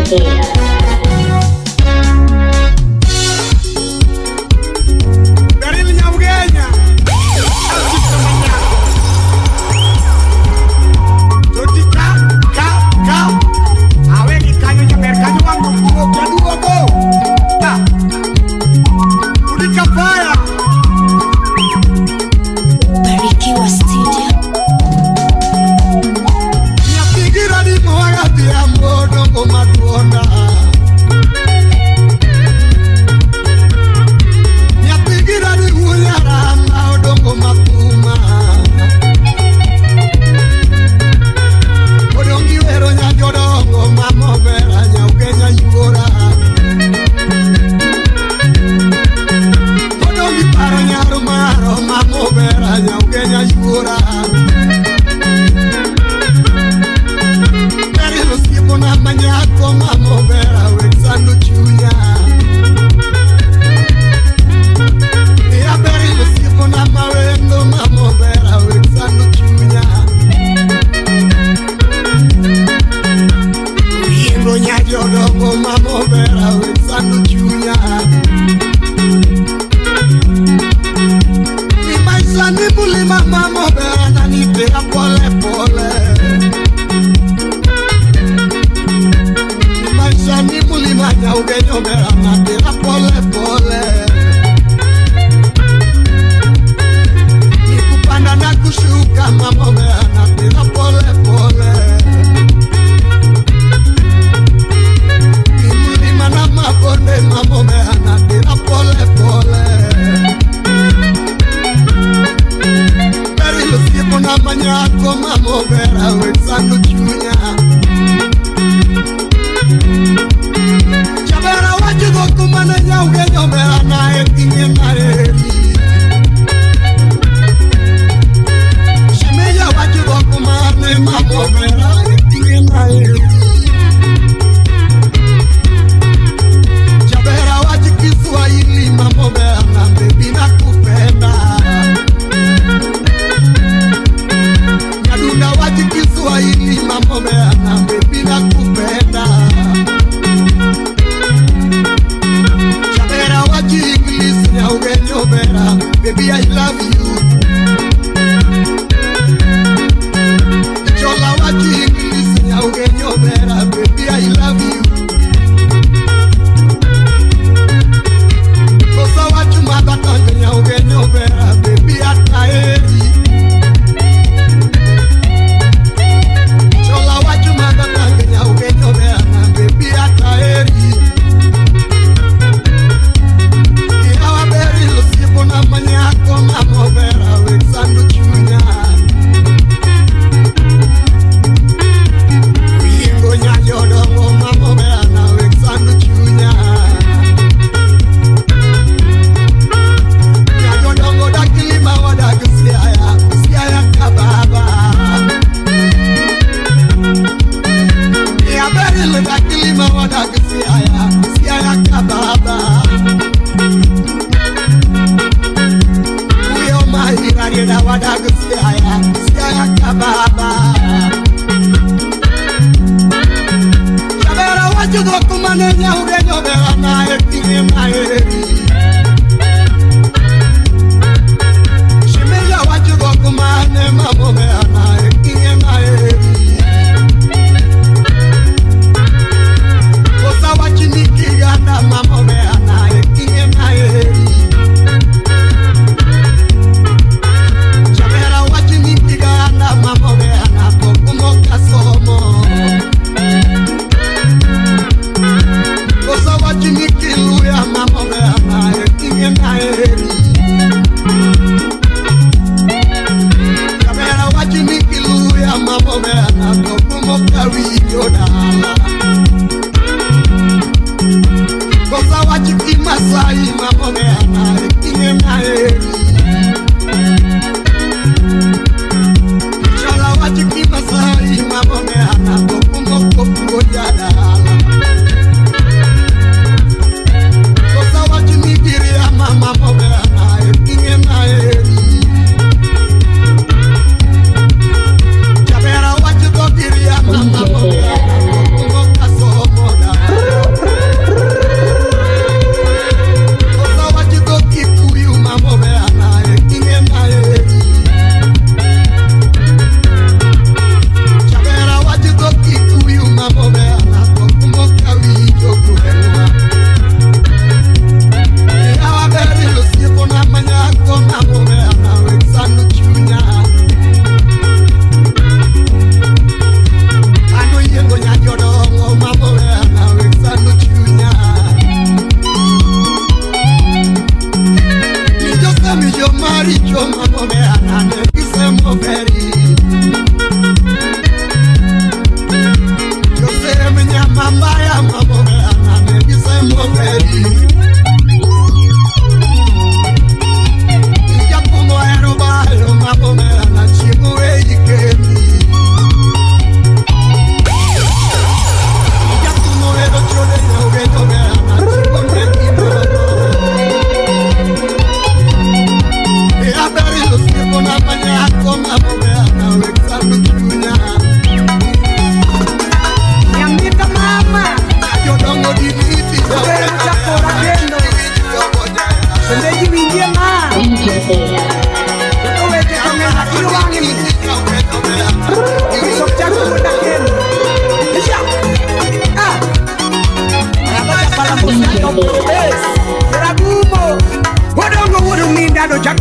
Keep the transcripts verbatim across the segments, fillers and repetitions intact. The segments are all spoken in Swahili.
Yeah.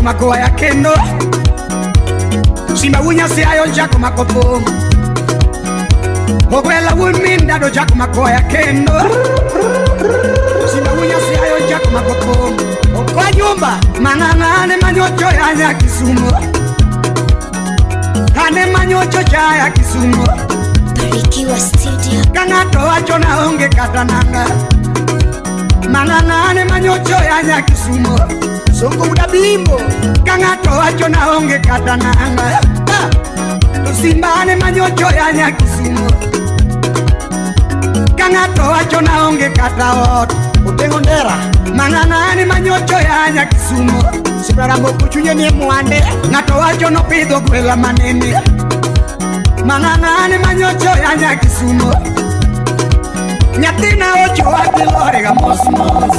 magoya kendo Simba unya si ayo jako makopo Ogwela wuminda do jako magoya kendo Simba unya si ayo jako makopo Okwa nyumba Mangangane manyocho ya nya Kisumu Kane manyocho cha ya Kisumu Barikiwa Studio Kangato wacho na onge katananga Mangangane manyocho ya nya Kisumu Songo uda bimbo Kangato wacho na onge katananga Tusimbane manyocho ya nya Kisumu Kangato wacho na onge kataot Utengo ndera Mangangane manyocho ya nya Kisumu Sibrara moku chunye ni muande Ngato wacho no pido kwela manene Mangangane manyocho ya nya Kisumu Nyatina ocho ati lorega mosmos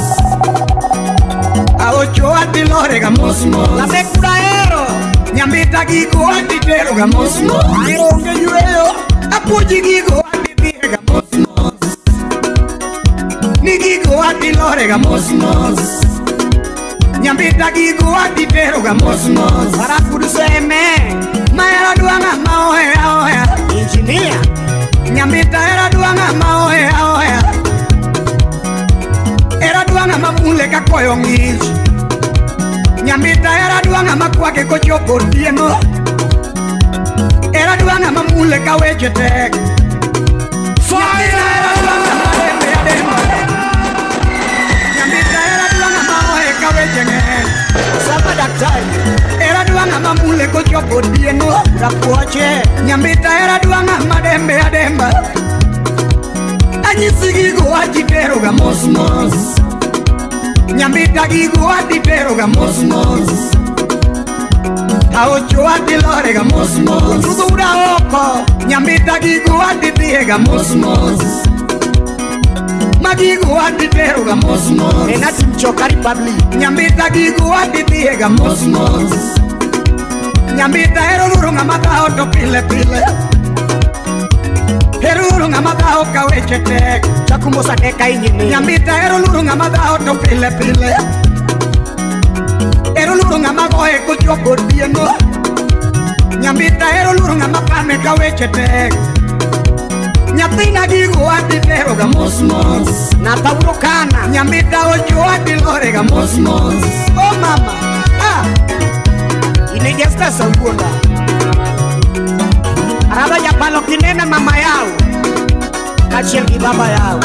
A ocho ati lorega mosmos La mekura ero Nyambita gigo ati teroga mosmos Aero unge yueo Apuji gigo ati tirega mosmos Ni gigo ati lorega mosmos Nyambita gigo ati teroga mosmos Para kuduseme Maera duanga maohea oea Engineer Nyambita era duanga maohea oea Era duanga mamule kakoyo ngij Nyambita era duanga makwake kocho portieno Era duanga mamule kaweche tek Fire! Era duanga madembe ya demba Nyambita era duanga maohe kaweche nge Sapa daktari Era duanga mamule kocho portieno Rapuache Nyambita era duanga madembe ya demba Anyisi gigo ajitero ga mosmos Nyambita gigo ajitero ga mosmos Aocho atilore ga mosmos Tudo ura oko Nyambita gigo ajitero ga mosmos Magigo ajitero ga mosmos Enati mchokari pabli Nyambita gigo ajitero ga mosmos Nyambita ero lurunga mata oto pile pile Erurunga madao kaweche tek Chakumosa neka inyini Nyambita ero lurunga madao to pile pile Ero lurunga magoe kucho portieno Nyambita ero lurunga mapame kaweche tek Nyatina gigo ati tero ga mosmos Nata urokana Nyambita ocho ati lore ga mosmos Oh mama Ah Inegesta sangunda Araba ya palo kinena mama yao Kachiel ki baba yao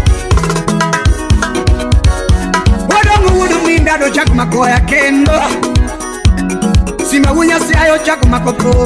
Wadongo wudu minda do chak makoya kendo Sima unya si ayo chak makopo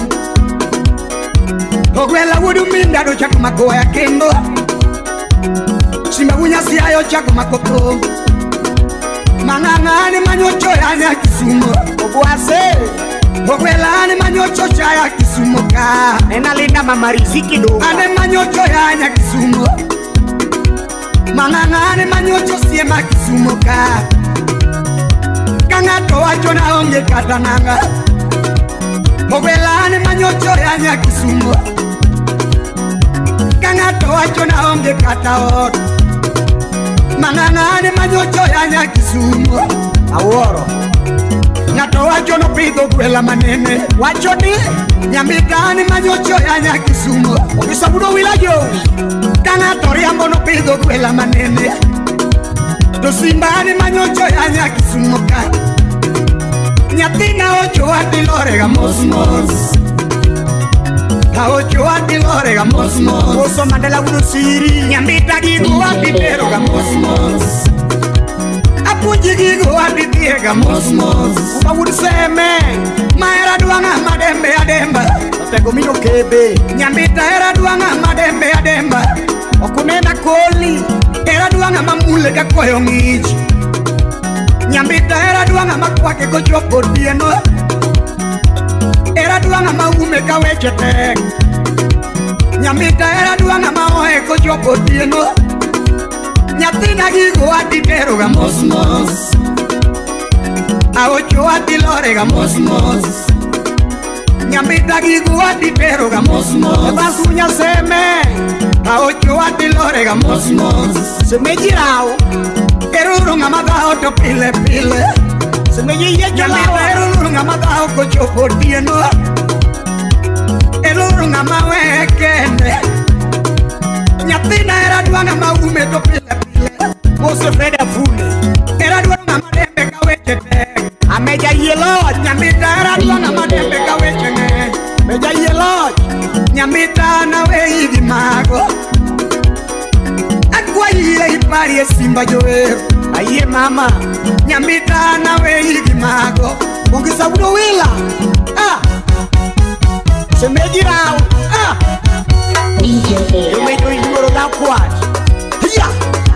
Ogwela wudu minda do chak makoya kendo Sima unya si ayo chak makopo Mangangane manyocho ya nya Kisumu Ogwase Ogwela ane manyocho chaya Kisumu ka Nena linda mamariziki do Ane manyocho ya nya Kisumu Manganga ane manyocho siema Kisumu ka Kangato wacho na onge katananga Ogwela ane manyocho ya nya Kisumu Kangato wacho na onge kataot Manganga ane manyocho ya nya Kisumu Aworo Ngato wacho no pido kwela manene Wacho ni Nyambita ni manyocho ya nya Kisumu Obisabudo wilayo Kangato riambo no pido kwela manene Tosimba ni manyocho ya nya Kisumu ka Nyatina ocho ati lore ga mosmos Ta ocho ati lore ga mosmos Oso mandela uru siri Nyambita gigo ati pero ga mosmos Apuji gigo ati tiega mosmos Uba wuri seme Maera duanga madembe ya demba Otego mino kebe Nyambita era duanga madembe ya demba Okunena koli Era duanga mamule kakoyo ngiji Nyambita era duanga makwake kocho portieno Era duanga maume kaweche tek Nyambita era duanga maoe kocho portieno Nyatina gigo ati tero ga mosmos Aocho ati lore ga mosmos Nyambita gigo ati tero ga mosmos Basunya seme Aocho ati lore ga mosmos Se me girao Eruro nga madao to pile pile Semeji ye jolawa elu ngama tau ko chopo dieno. Elu ngama wekende. Nyatina era dua ngama ume to pile pile. Mose Freda fule. Era dua ngama dembe kawechete. Ameja yelo nyamita era dua ngama dembe kawechete. Meja yelo nyamita na we idi mago. Akwa ye ipari simba joe. Aye mama nyamita na we idi mago. Ongeza udo wila. Ah. Semeji rao. Ah. You may do it for that quad. Yeah.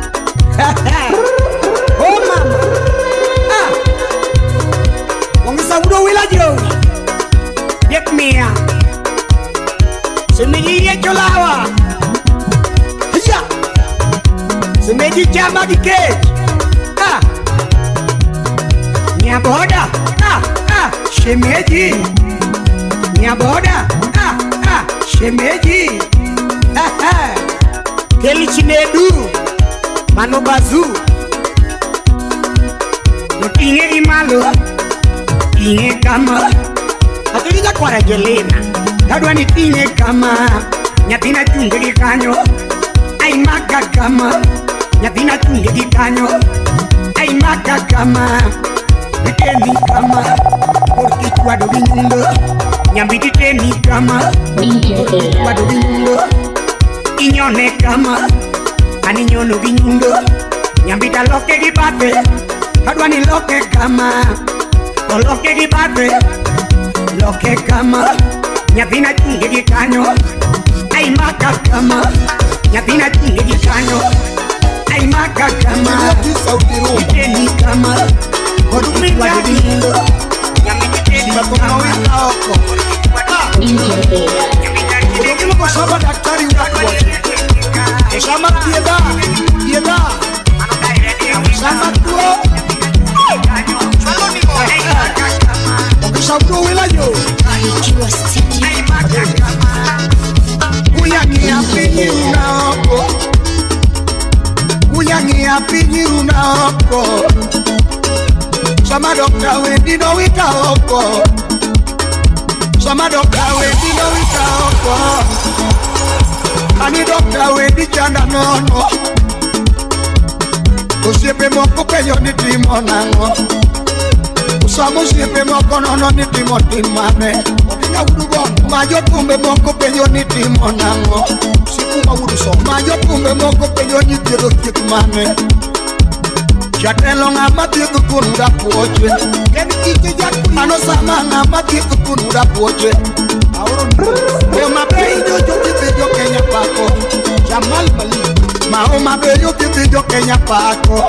Oh mama. Ah. Ongeza udo wila jo. Get me out. Semeji ye cholawa. Yeah. Semeji chama di cage. Ah. Nyaboda. Ah. Ah. Shemeji. Nyaboda. Ah. Ah. Shemeji. Keli Chinedu Mano Bazu Notinge imalo Tinge kama Atulija kwa rajelena Kadwa ni tinge kama Nyatina chunge di kanyo Ay maka kama Nyatina chunge di kanyo Ay maka kama Niteni kama Porki chwado vinyundo Nyambiti teni kama Porki chwado vinyundo Inyone kama Aninyono vinyundo Nyambita loke gibate Kadwa ni loke kama O loke gibate Loke kama Nyabina chunge gikanyo Ay maka kama Nyabina chunge gikanyo Ay maka kama Iteni kama Kodumita vinyundo Nyambita teni kama Kodumita kusaba daktari unakwa Sama tiada Tiada Sama tua Okisabro wilayo Barikiwa Studio. Kuyangi apinyi unako Kuyangi apinyi unako Sama dokta wendi no wita oko Sama dokta wendi no wita oko Ani dokta wendi chanda nono Usiepe moko peyo ni timo nango Usamu usiepe moko nono ni timo timame Odinga udugo Majo tumbe moko peyo ni timo nango Sikuma uduso Majo tumbe moko peyo ni tiro kitumane Jatelo ngama tiku kunuda poche Keni kike jatu Ano sama ngama tiku kunuda poche Oma beyo jutipijo Kenya pako Jamal Malik Maoma beyo jutipijo Kenya pako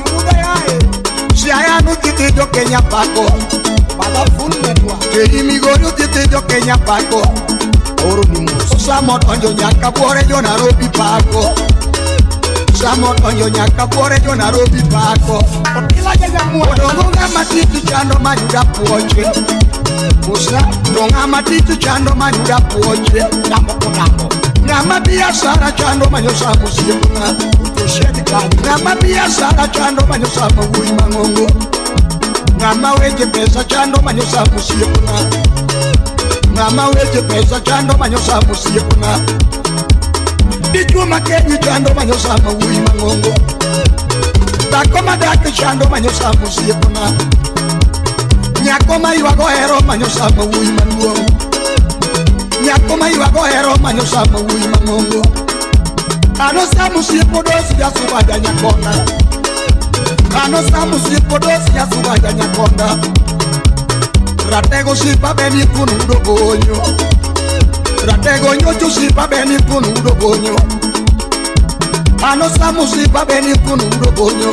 Siayanu jutipijo Kenya pako Baba funetwa Kei migoyo jutipijo Kenya pako Oro nimus Osamo tonjo nyaka bore jo Nairobi pako Osamo tonjo nyaka bore jo Nairobi pako Okila jaga muwa Odongo ngama titu chando manyuda poche Musa, ngama titu chando manyuda poche Dambo kodambo Ngama biashara chando manyosa musiekuna Utoshedi kani Ngama biashara chando manyosa mawui mangongo Ngama weje pesa chando manyosa musiekuna Ngama weje pesa chando manyosa musiekuna Dijuma kenyi chando manyosa mawui mangongo Dako madake chando manyosa musiekuna Nyako mayuago hero manyosa mawui manuongo Nyako mayuago hero manyosa mawui mangongo Ano samu sipo dosi ya suwaja nyakonda Ano samu sipo dosi ya suwaja nyakonda Ratego sipa beni kunu udogonyo Ratego nyocho sipa beni kunu udogonyo Ano samu sipa beni kunu udogonyo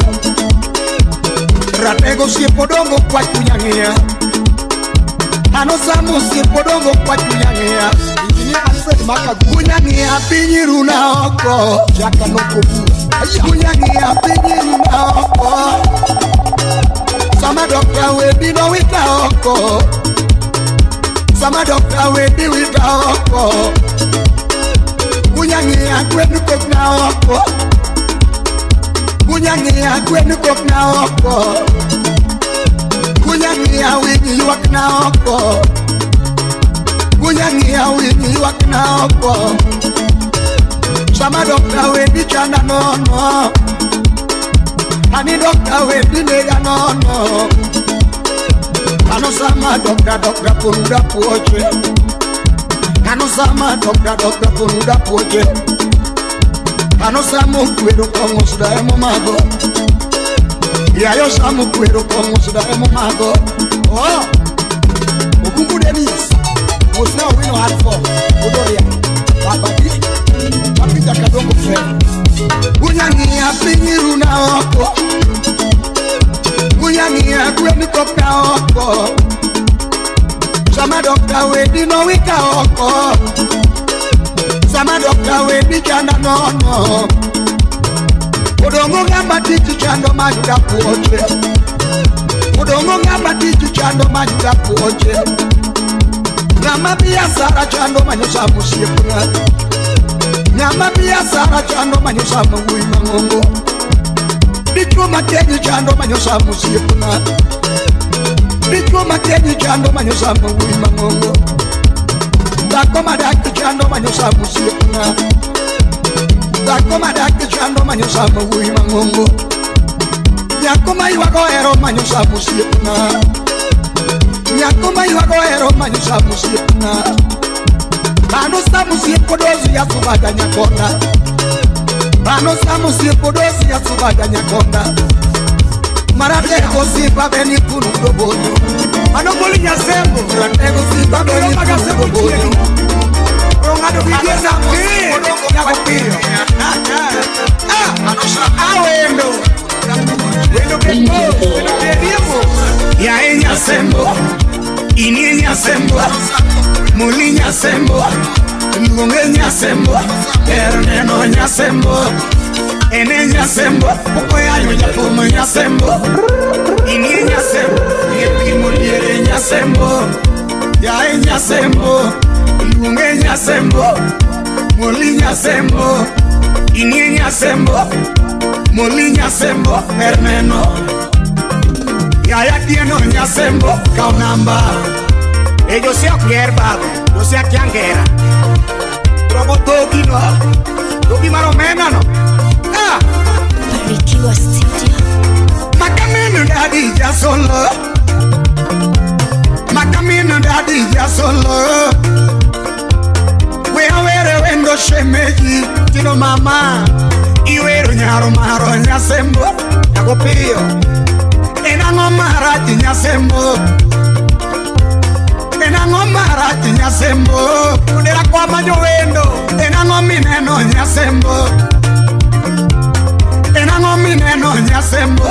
Ratego sipo dongo kwa kunyangea Ano samu sipo dongo kwa kunyangea Injinia Alfred Maka kunyangea pinyiru na oko Jaka noko bua Kunyangea pinyiru na oko Sama dokta webi no wita oko Sama dokta webi wita oko Kunyangea kwenu kok na oko Kunyangea kwenu kok na oko Gunyang'ia winyi ywak na oko. Gunyang'ia winyi ywak na oko. Sama dokta wedi chanda nono. Ani dokta wedi nega nono. Ano sama dokta dokta pun udah puoche. Ano sama dokta dokta pun udah puoche. Ano sama kuero kongo sudah emo mago. Ya yo sama kuero kongo sudah emo mago. Oh, okungu denis. Musna wino alfo. Udoria. Babadi. Babida kadongo fe. Gunyang'ia pinyiru na oko. Gunyang'ia kweni kopna oko. Sama dokta wedi no wika oko. Sama dokta wedi chanda nono. Odongo ngamba tichi chando majuda puoche. Odongo ngamba tichi chando majuda puoche. Ngamba biasara chando manyosa musiepuna. Ngamba biasara chando manyosa mangui mangongo. Dichwa matenyi chando manyosa musiepuna. Dichwa matenyi chando manyosa mangui mangongo. Dako madaki chando manyosa musiepuna. Dako madaki chando manyosa mangui mangongo. Nyakoma iwago ero manyosa musiepuna. Nyakoma iwago ero manyosa musiepuna. Bano samu sipo dozi ya subada nyakonda. Bano samu sipo dozi ya subada nyakonda. Marateko sipa beni kunu dobono. Bano boli nyasembo. Marateko sipa beni kunu dobono. Rongado bidia zambi. Nyakopio. Ah, awendo. Wendo kepo. Wendo keriemo. Ya e nyasembo. Ini nyasembo. Muli nyasembo, lunge nyasembo, erneno nyasembo, ene nyasembo, pokoya nyoja pomo nyasembo, ini nyasembo, yepi muliere nyasembo, yae nyasembo, lunge nyasembo, muli nyasembo, ini nyasembo, muli nyasembo, erneno, yaya tieno nyasembo, kaunamba. E yo sé okier babo, yo sé aquí angera. Robo toki no, toki maromena no. Ah, Barikiwa Studio. makamino daddy ya solo. Makamino daddy ya solo. We awere wendo shemeji, tino mama. Iwero nyaro maro nyasembo, yakopio. Enango marati nyasembo. Enango marati nyasembo. Kudera kwa manyo wendo. Enango mineno nyasembo. Enango mineno nyasembo.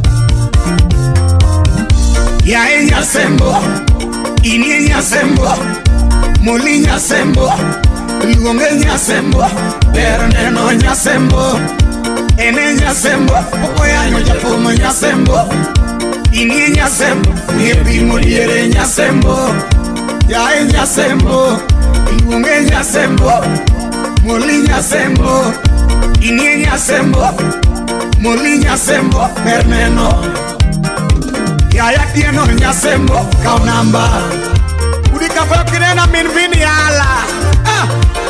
Yae nyasembo. Ini nyasembo. Muli nyasembo. Lunge nyasembo. Perneno nyasembo. Ene nyasembo. Pokoya nyoja pomo nyasembo. Ini nyasembo. Yepi muliere nyasembo. Yae nyasembo, lunge nyasembo, muli nyasembo, ini nyasembo, muli nyasembo, perneno. Yaya tieno nyasembo, kaunamba. Udika fo kirena min vini ala. Ah,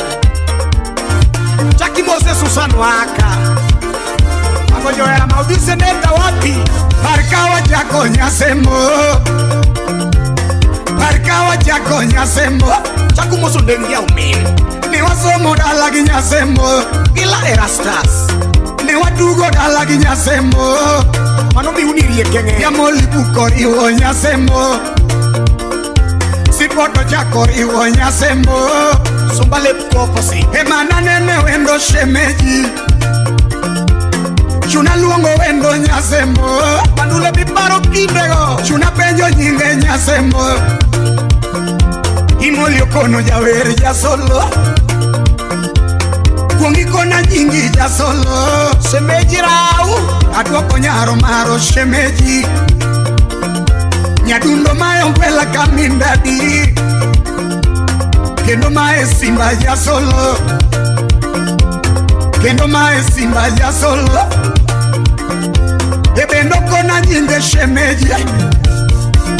Chaki Mose Susan waka. Ako joera maudise neta wapi. Parkawa jako nyasembo. Parkawa jako nyasembo. Chaku Moso ndengia umini. Ni wasomo dalagi nyasembo. Ila erastas. Ni wadugo dalagi nyasembo. Manomi unirie kenge. Ya moli bukori wo nyasembo. Sipoto chakori wo nyasembo. Sumbale bukoposi. Emana nene wendo shemeji. Chuna luongo wendo nyasembo. Manule bibaro kindego. Chuna penjo nyinge nyasembo. Imolio kono ya ver ya solo. Kuongi kona nyingi ya solo. Shemeji rau. Adwa konyaro maro shemeji. Nyadundo mayo mpela kamindadi. Kendo mae simba ya solo. Kendo mae simba ya solo. Ebendo kona nyinge shemeji.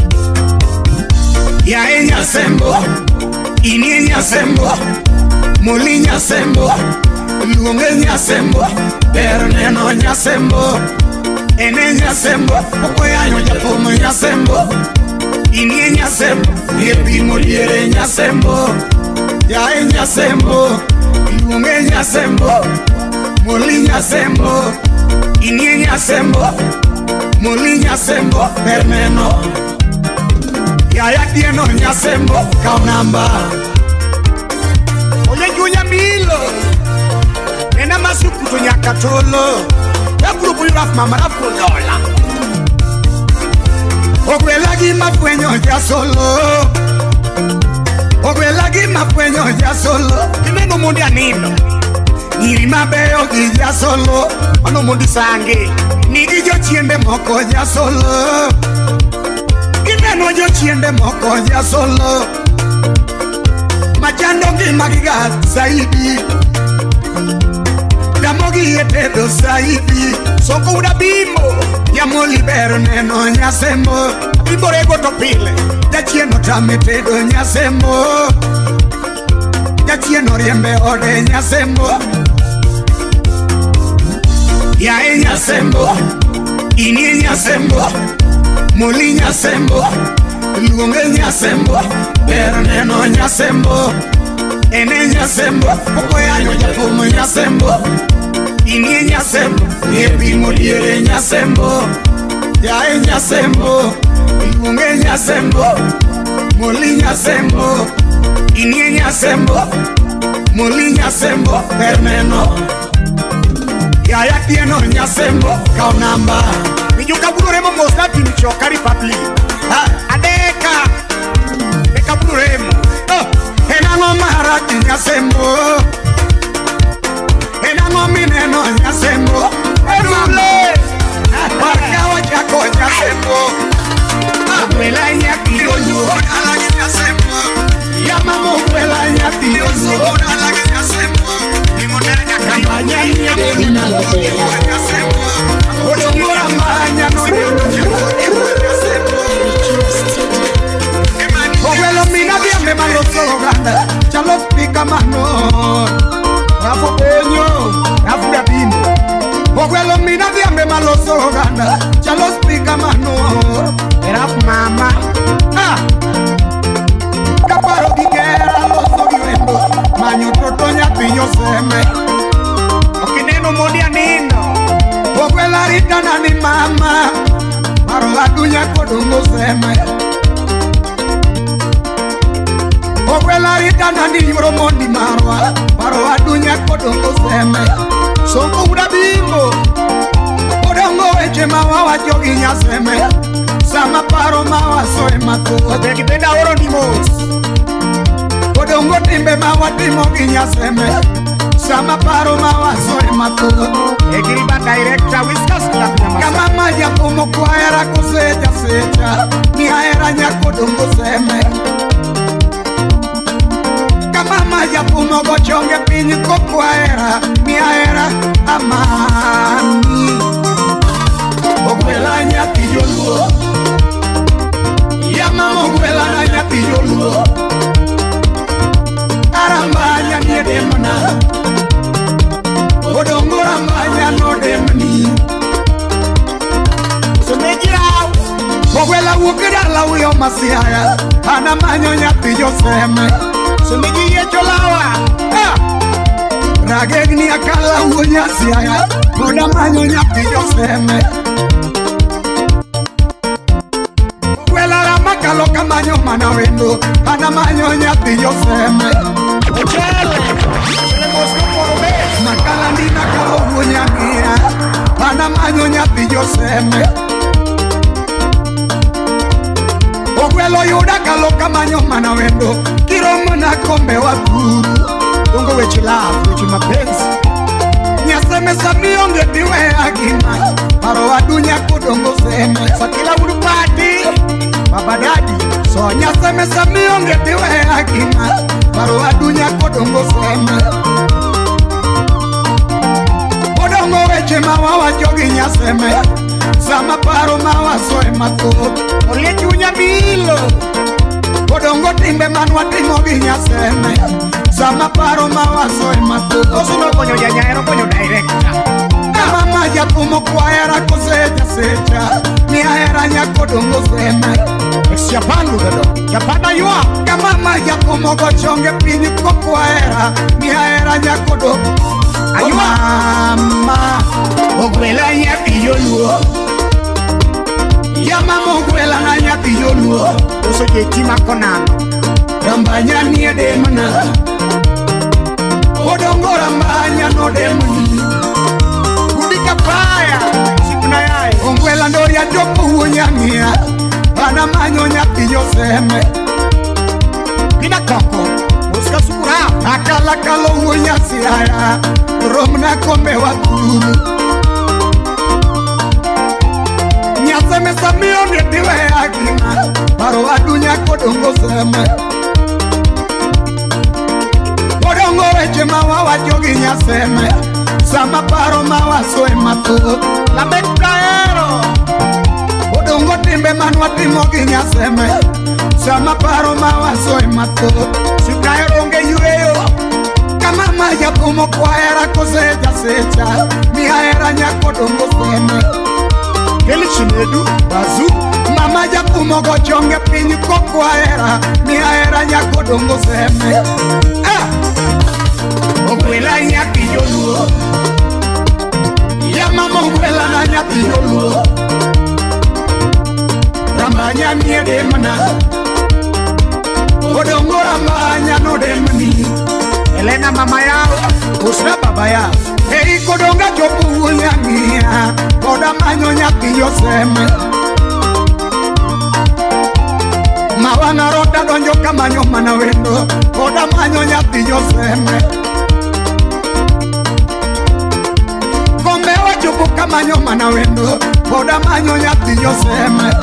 Ya e nyasembo, ini nyasembo, muli nyasembo, luonge nyasembo, berneno nyasembo, ene nyasembo, okoyanyo japomo nyasembo, ini nyasembo, yepimo diere nyasembo, ya e nyasembo, luonge nyasembo, muli nyasembo, ini nyasembo, muli nyasembo, berneno. Yaya tieno nyasembo kao namba Oye junya milo Nena masuku tu nyakatolo Ya grupu yuraf mama rafu dola Ogwe lagi mafwenyo ya solo Ogwe lagi mafwenyo ya solo Kineno mundi anino Niri mabeo ki ya solo Ano mundi sange Nigi jo chiende moko ya solo Kineno jo chiende moko ya solo Machando ngi magiga zaidi Damogi etedo zaidi Soko uda bimbo Ya mo libero neno nyasembo Bimbo rego topile Ya chieno tametedo nyasembo Ya chieno riembe ode nyasembo Ya e nyasembo Ini nyasembo Muli nyasembo, luonge nyasembo, berneno nyasembo, ene nyasembo, okoyanyo japomo nyasembo, ini nyasembo, yepimo diere nyasembo, yae nyasembo, luonge nyasembo, muli nyasembo, ini nyasembo, muli nyasembo, berneno, yaya tieno nyasembo, kao namba. Nijuka buluremo mosnati mchokari papli Adeka Eka buluremo Enango maharati nyasembo Enango mineno nyasembo Erule Parkawa jako nyasembo Abuela nyaki yonu Alagi nyasembo Yamamo abuela nyaki yonu Alagi nyasembo Nimonanya kampanya nyaki nyasembo Odongora manya no Ogwelo mina biambe maloso ganda Chalo spika mano Rafu onyo Rafu ya bimbo Ogwelo mina biambe maloso ganda Chalo spika mano Rafu mama Ah Kaparo gigera loso giwendo Manyo totonya pinyo seme Okineno modia nino Ogwela rita nani mama Maro adunya kodongo seme Ogwela rita nani yuro mondi marwa Maro adunya kodongo seme Sonko uda bimbo Kodongo eche mawa wajogi nyaseme Sama paro mawa soe mato Beki benda oro ni mos Kodongo timbe mawa timo ginyaseme Sama paro mawa soe mato Egiriba director Whiskas Club Kama maja pomo kwa era kuseja seja Ni haera nyako dongo seme Kama maja pomo gochonge pinyi ko kwa era Ni haera amani Ogwela nyaki yoluo Yama ogwela na nyaki yoluo Arambanya nye demana Odongora mbanya no demni Sumejirao Ogwela wukida la uyo masiaya Ana manyo nyati yoseme Sumejiye cholawa ah! Ragegni akala uyo nyasiaya Oda manyo nyati yoseme Ogwela la makalo kamanyo mana wendo Ana manyo nyati yoseme Ochele Makala ndina kalo unya mira Pana manyo nyati yoseme Ogwelo yuda kalo kamanyo mana wendo Kiromo na kombe wa buru Dongo wechi lafu, wechi mapenzi Nyaseme samio ngetiwe agima Paro wadunya kudongo seme Sakila urupati Baba daddy So nyaseme samio ngetiwe agima Paro wadunya kudongo seme Odongo weche mawa wajogi nyaseme Sama paro mawa soe mato Olie chunya bilo Odongo timbe manwa timo gi Nyaseme. Sama paro mawazo e matut. Osuno konyo janyahero konyo director. Kama maja kumo kwahera koseja seja. Ni ahera nyako dongo seme. Siapandu dedo. Siapanda yua. Kama maja kumo gochonge pini kwa kwahera. Ni ahera nyako dongo. Ayua. Mama Ogwela nyathi yoluo. Ya mama ogwela na nyathi yoluo. Oso jetima konano. Rambanya ni edemna. Odongo rambanya no demni. Kudika paya. Sikuna yai. Ogwela ndo ya jopo unyamia. Ana manyo nyathi Yoseme. Pina koko. Uska sukura. Akala kalo unyasi haya. Romna kombe wa kuru. Nyaseme samio ngetiwe akina. Paro adunya kodongo seme. Odongo reche mawa wajogi Nyaseme. Sama paro mawa soe matu. La mekaero. Odongo timbe manwa timo gi Nyaseme. Sama paro mawa soe matu. Sikaero nge yueyo. Kama maja kumo kwahera koseja seja. Mi ahera nyako dongo seme. Keli chinedu. Bazu Mama ja kumo gochonge pini kwa kwahera. Mi ahera nyako dongo seme. Ah Ogwela nyathi yoluo. Ya mama ogwela na nyathi yoluo. Rambanya ni edemna. Odongo rambanya no demni. Elena mama yao. Usna baba yao. Hei kodonga chopu unyamia. Koda manyo nyathi Yoseme. Mawana rota donjo kama nyoma na wendo. Koda manyo nyathi Yoseme. Kombe wa chopu kama nyoma na wendo. Koda manyo nyathi Yoseme.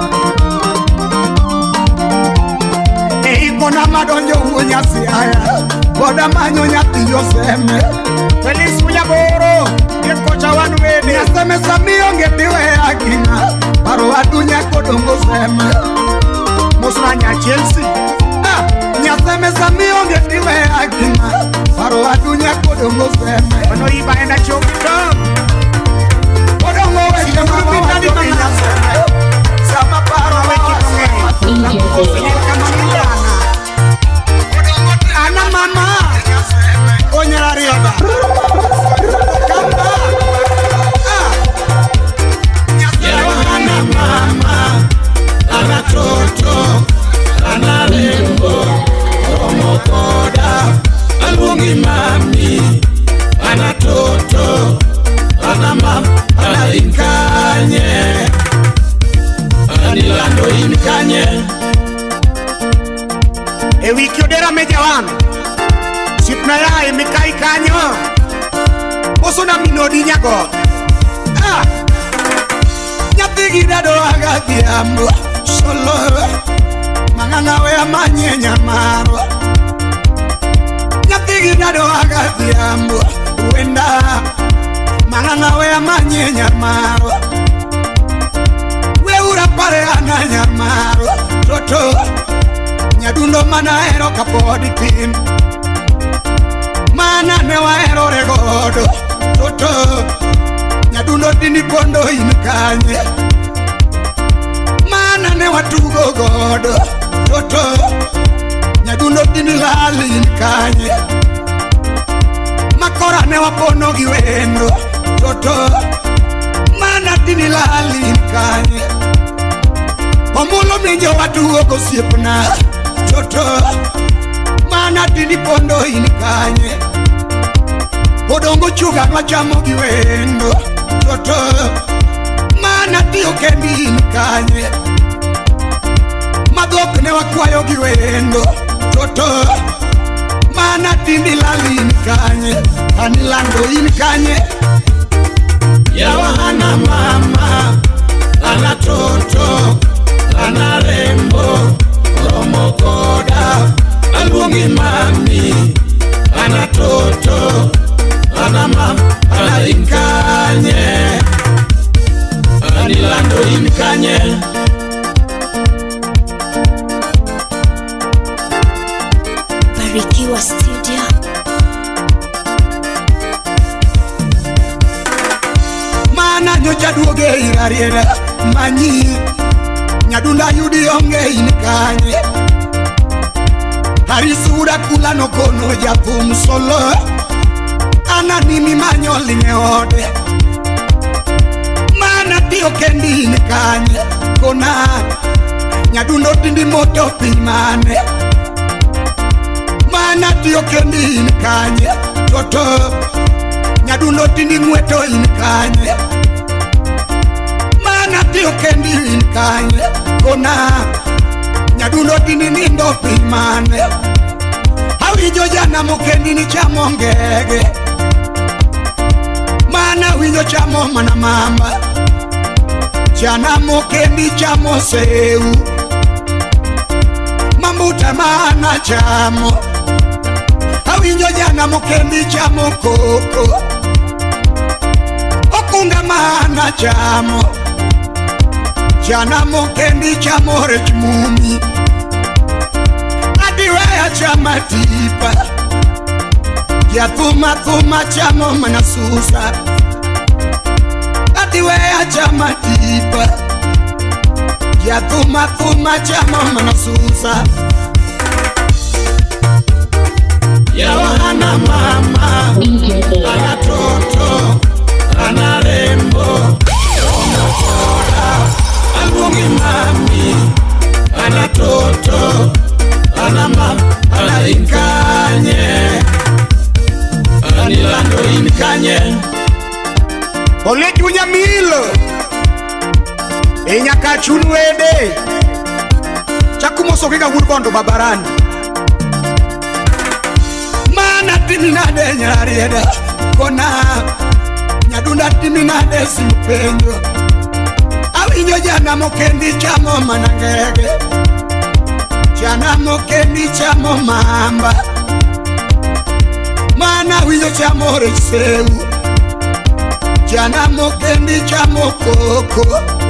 Hei kona madonjo unyasi haya. Koda manyo nyathi Yoseme. Feliz Munyagoro. Kocha wanu wede. Nyaseme samio ngetiwe akina. Paro adunya kodongo seme. Mosuna nya Chelsea. Ah, Nyaseme samio ngetiwe akina. Paro adunya kodongo seme. Ono iba enda chokito. Kodongo weche mawa wajogi Nyaseme. Sama paro D J Ana mama Onyara rieba Kamba Ah Ana mama Ana toto Ana rembo Omokoda Alungi mami Ana toto Ana mama Ana inkanye Anilando inkanye E wiki odera meja wame. Sipna ya imikai kanyo. Osuna minodi nyago. Ah Nyathi gidado agati ambo Solo Mangana we amanye nyamaro Nyathi gidado agati ambo Wenda Mangana we amanye nyamaro We ura pare ana nyamaro Toto Nyadundo mana ero kapodi tim Mana newa ero regodo Toto Nyadundo dini pondo inkanye Mana newa tugo godo Toto Nyadundo dini lali inkanye Makora newa pono giwendo Toto Mana dini lali inkanye Omulo minjo watu woko siepna Toto Mana dini pondo inkanye Odongo chuga nwachamo giwendo Toto Mana tiyo kendi inkanye Madhok ne wakwayo giwendo Toto Mana dini lali inkanye Anilando inkanye Yawa ana mama Ana toto Ana rembo Omokoda Alungi mami Ana toto Ana mama Ana inkanye Anilando inkanye jaduoge irariera manyi nyadunda yudi onge inikanye harisura kula no kono japum solo ana nimi manyoli neode mana dio kendi inikanye kona nyadundo tindi moto pimane mana dio kendi inikanye toto nyadundo tindi mweto inikanye mana dio kendi inikanye kona nyadundo tindi nindo pimane awijo jana mokendi ni chamo ngege mana wijo chamo mana mamba jana mokendi chamo seu mamuta mana chamo awinjo jana mokendi chamo koko okunda mana chamo jana mokendi chamo rechmumi adiwea chama tipa ya tuma tuma chamo manasusa adiwea chama tipa ya tuma tuma chamo manasusa ya wana mama ana toto ana rembo ana tora alungi mami ana toto ana mama ana inkanye anilando inkanye ole junya milo enya kachunu ede chakumoso kika gurkondo babarani mana timinade nyarieda kona nyadunda timinade simpenyo awinyo jana mokendi chamo manangege jana mokendi chamo mamba mana winyo chamo reseu jana mokendi chamo koko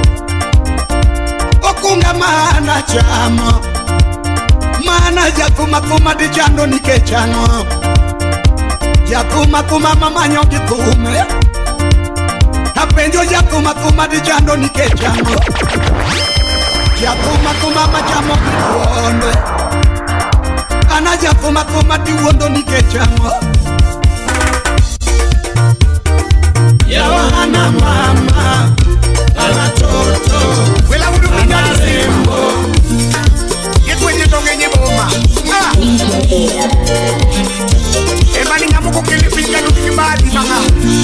okunga mana chamo mana jakuma kuma di chando nike chano jakuma kuma mama nyogi kume hapenjo jakuma kuma di chando nike chano jakuma kuma machamo kikuonde ana jakuma kuma di wondo nike chano yawana mama ana toto wela wudu ana rembo yetwenye tongenye boma emani ngamuko kilipinga nukibadi manga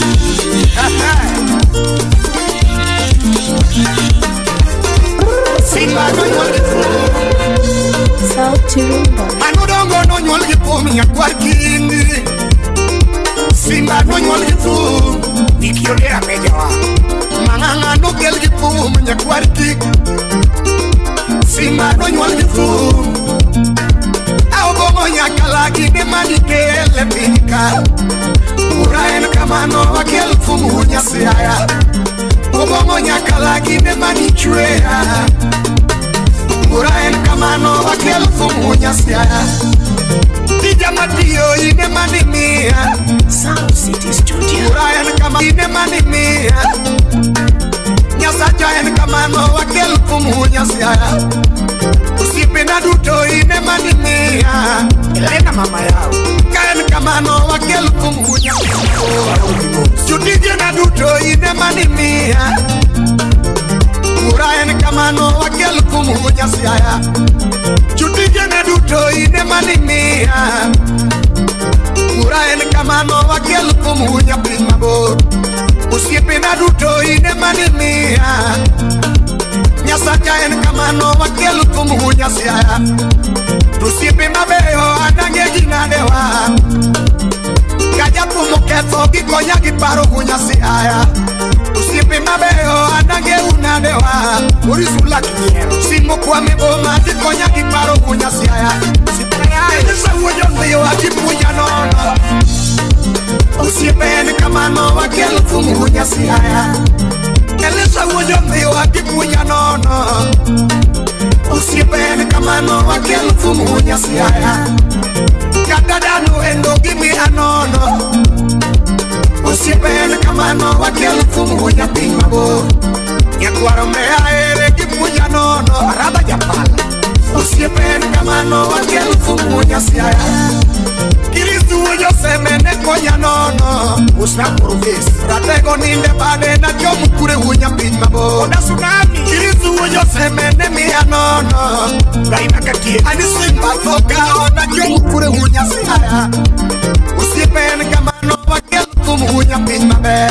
simba no nyolgifu Sauti Rumba manudongo no nyolgifu minyakwarkindi simba no nyolgifu nikiolea mejawa manganga no kelgifu minyakwarki simba no nyolgifu Aogomo nyakalagi de manikele pinika Uraen kamano wakel fumu nyasiaya Ogomo nyakalagi de manichwea Uraen kamano wakel fumu nyasiaya Tija matiyo ine manimia Sound City Studio Uraen kama ine manimia Nyasaja en kamano wakel fumu nyasiaya Usipenda duto ine manimia Elena mama yao Kaen kamano wakel kumunya Jutije na duto ine manimia Uraen kamano wakel kumunya siaya Jutije na duto ine manimia Uraen kamano wakel kumunya primabor Usipenda duto ine manimia Nyasaja en kamano wakel kumunya siaya Tusipi mabeyo adange jinadewa Kaja kumuketho kikonya kiparo kunya siaya Tusipi mabeyo adange unadewa Urisula kinyero Simu kwa miboma kikonya kiparo kunya siaya Sipaya elisa ujo ndiyo akipunya nono Usipi en kamano wakel kumunya siaya Elisa ujo ndiyo akipunya nono Usipen kamano wakel fumunya siaya Kadadanu endo gimi anono Usipen kamano wakel fumunya pingma mabor. Nyakwaro mea ere kipunya nono araba japala. Osiepe en kamano wakel fumunya siaya. Kirisu yo semene konya nono usna purvis. Ratego ninde bade na jomu kure unya pin mabor. Oda tsunami. Kirisu yo semene miya nono. Gaina kaki. Ani simba foka na jomu kure unya siaya. Osiepe en kamano wakel fumunya pin mabor.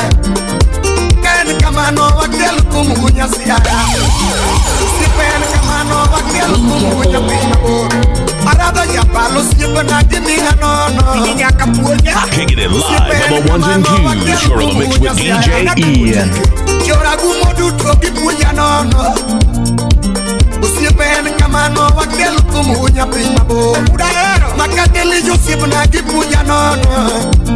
Ken kamano wakel fumunya siaya. Osiepe en kamano wakel fumunya pin mabor. Arada ya palos yepe na jimiya nono. Inya kapunya. Kicking it live on the ones and twos. You're in the mix with D J E. Jora gumo duto kipunya nono. Usiepen kamano wakel kumunya primabo. Udahero. Makadeli Joseph na kipunya nono.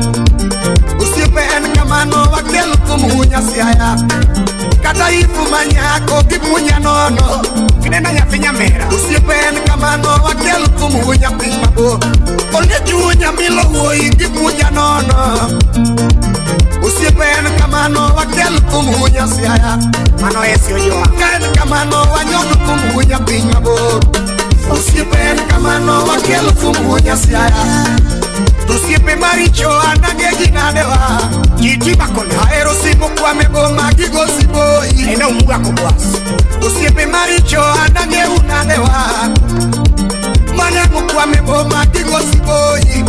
Usiepen kamano wakel kumunya siaya. Kata ifu manyako kipunya nono. Kinena ya finya mera. Usiepen kamano wakel kumunya primabo. Ole junya milo woi kipunya nono. Usiepen kamano wakel kumunya siaya. Mano esio yoa. Ken kamano wanyono kumunya primabo. Usiepen kamano wakel kumunya siaya. Tusiepe maricho anage ginadewa. Jiti bakona. Aero simu kwa mebo magigo siboi. Ena umuga kubwas. Tusiepe maricho anage unadewa. Mana mukwa mebo magigo siboi.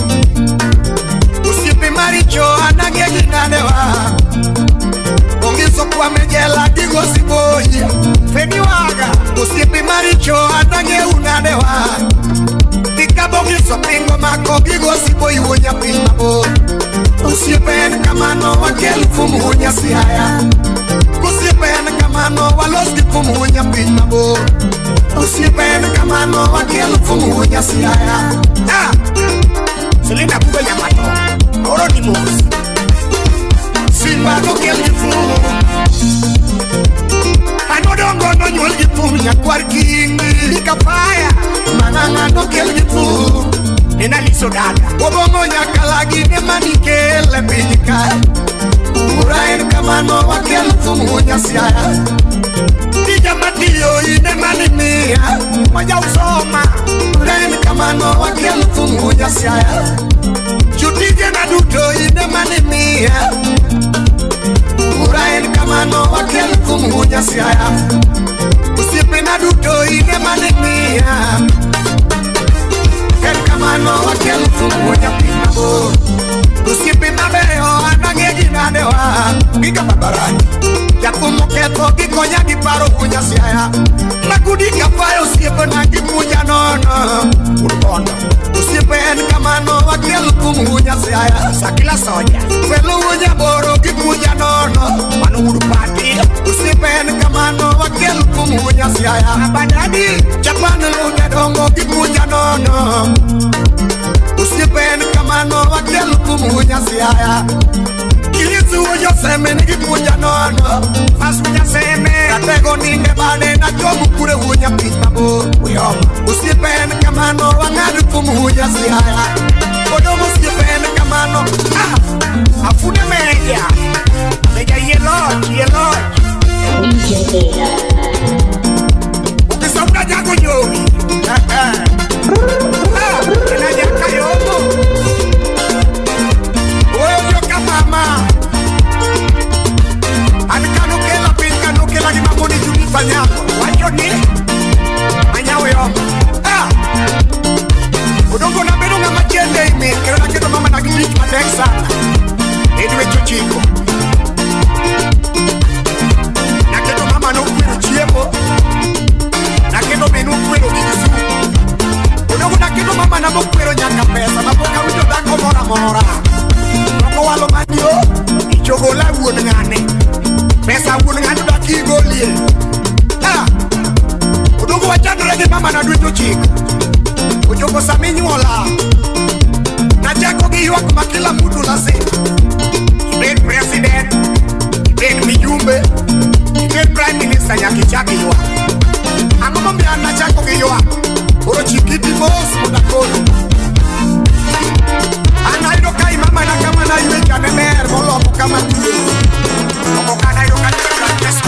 Usiepe maricho anage ginadewa. Ongizo kwa mejela digo siboi. Femi waga. Usiepe maricho anage unadewa. Bongizo pingo mako gigo siboi wonya pinabo. Usiepen kamano wakel fumunya siaya. Usiepen kamano walos fumunya pinabo. Usiepen kamano wakel fumunya siaya. Ah, Selena buga nyamato. Oro ni mus. Simba no kel gifumu. Anodongo no nyol gifumu nyakwar kingi. Ikapaya. Mananga no kel gifumu. Nena liso dada. Obongo nyakalagi ne manikele pinika. Uraen kamano wakel fumunya siaya. Tija matiyo ine manimia. Maja usoma. Uraen kamano wakel fumunya siaya. Chutije na duto ine manimia. Uraen kamano wakel fumunya siaya. Usiepe na duto ine manimia. Ken kamano wakel fumunya pinabo. Usiepe mabeo anage ginadewa. Giga babarani. Yakumo keto gikonya giparo punya siaya. Makudi kafayo usiepe na gipunya nono. Urubono. Usiepe en kamano wakel fumunya siaya. Sakila soja. Felu unya boro gipunya nono. Manu urupati. Usiepe en kamano wakel fumunya siaya. Abadadi. Japanu lunya dongo gipunya nono. Usiepe en kamano wakel fumunya siaya. Kirisu uyo seme ni gipunya nono. Fasunya seme. Katego ninde bade na jomu kure unya pinabo. Uyoma. Usiepe en kamano wangadu fumunya siaya. Kodomo usiepe en kamano. Ah, afune meja. Meja yeloj, yeloj. Ukisauda jago nyori. Ah, kena jaka yomo. Oyo yoka mama. Anikano kela pinkano kela ni mamoni jumi fanyako. Wajo ni manyawe yomo. Ah, udongo na bero nga machende ime. Kero na keto mama na gimich matek sana. Edwe chochiko. Na keto mama no kwiro chiemo. Na keto menu kwiro gigisu. Udongo na keto mama na mo kwiro nyaka pesa. Na boka wijo dako mora mora. Noko walo manyo. Ichogola uon ngane. Pesa uon ngane daki golie. Ah, udongo wachando rege mama na duito chiko. Ujoko saminyu ola. Na jako giwa kuma kila mtu lase. Ibek president. Ibek mijumbe. Ibek prime minister nyaki chaki ywa. Angomo mbiana jako giwa. Oro chikiti boss mudakolo. Anaido kai mama na kama na yue kanemer. Molo kama tuyo. Moko kana ido kati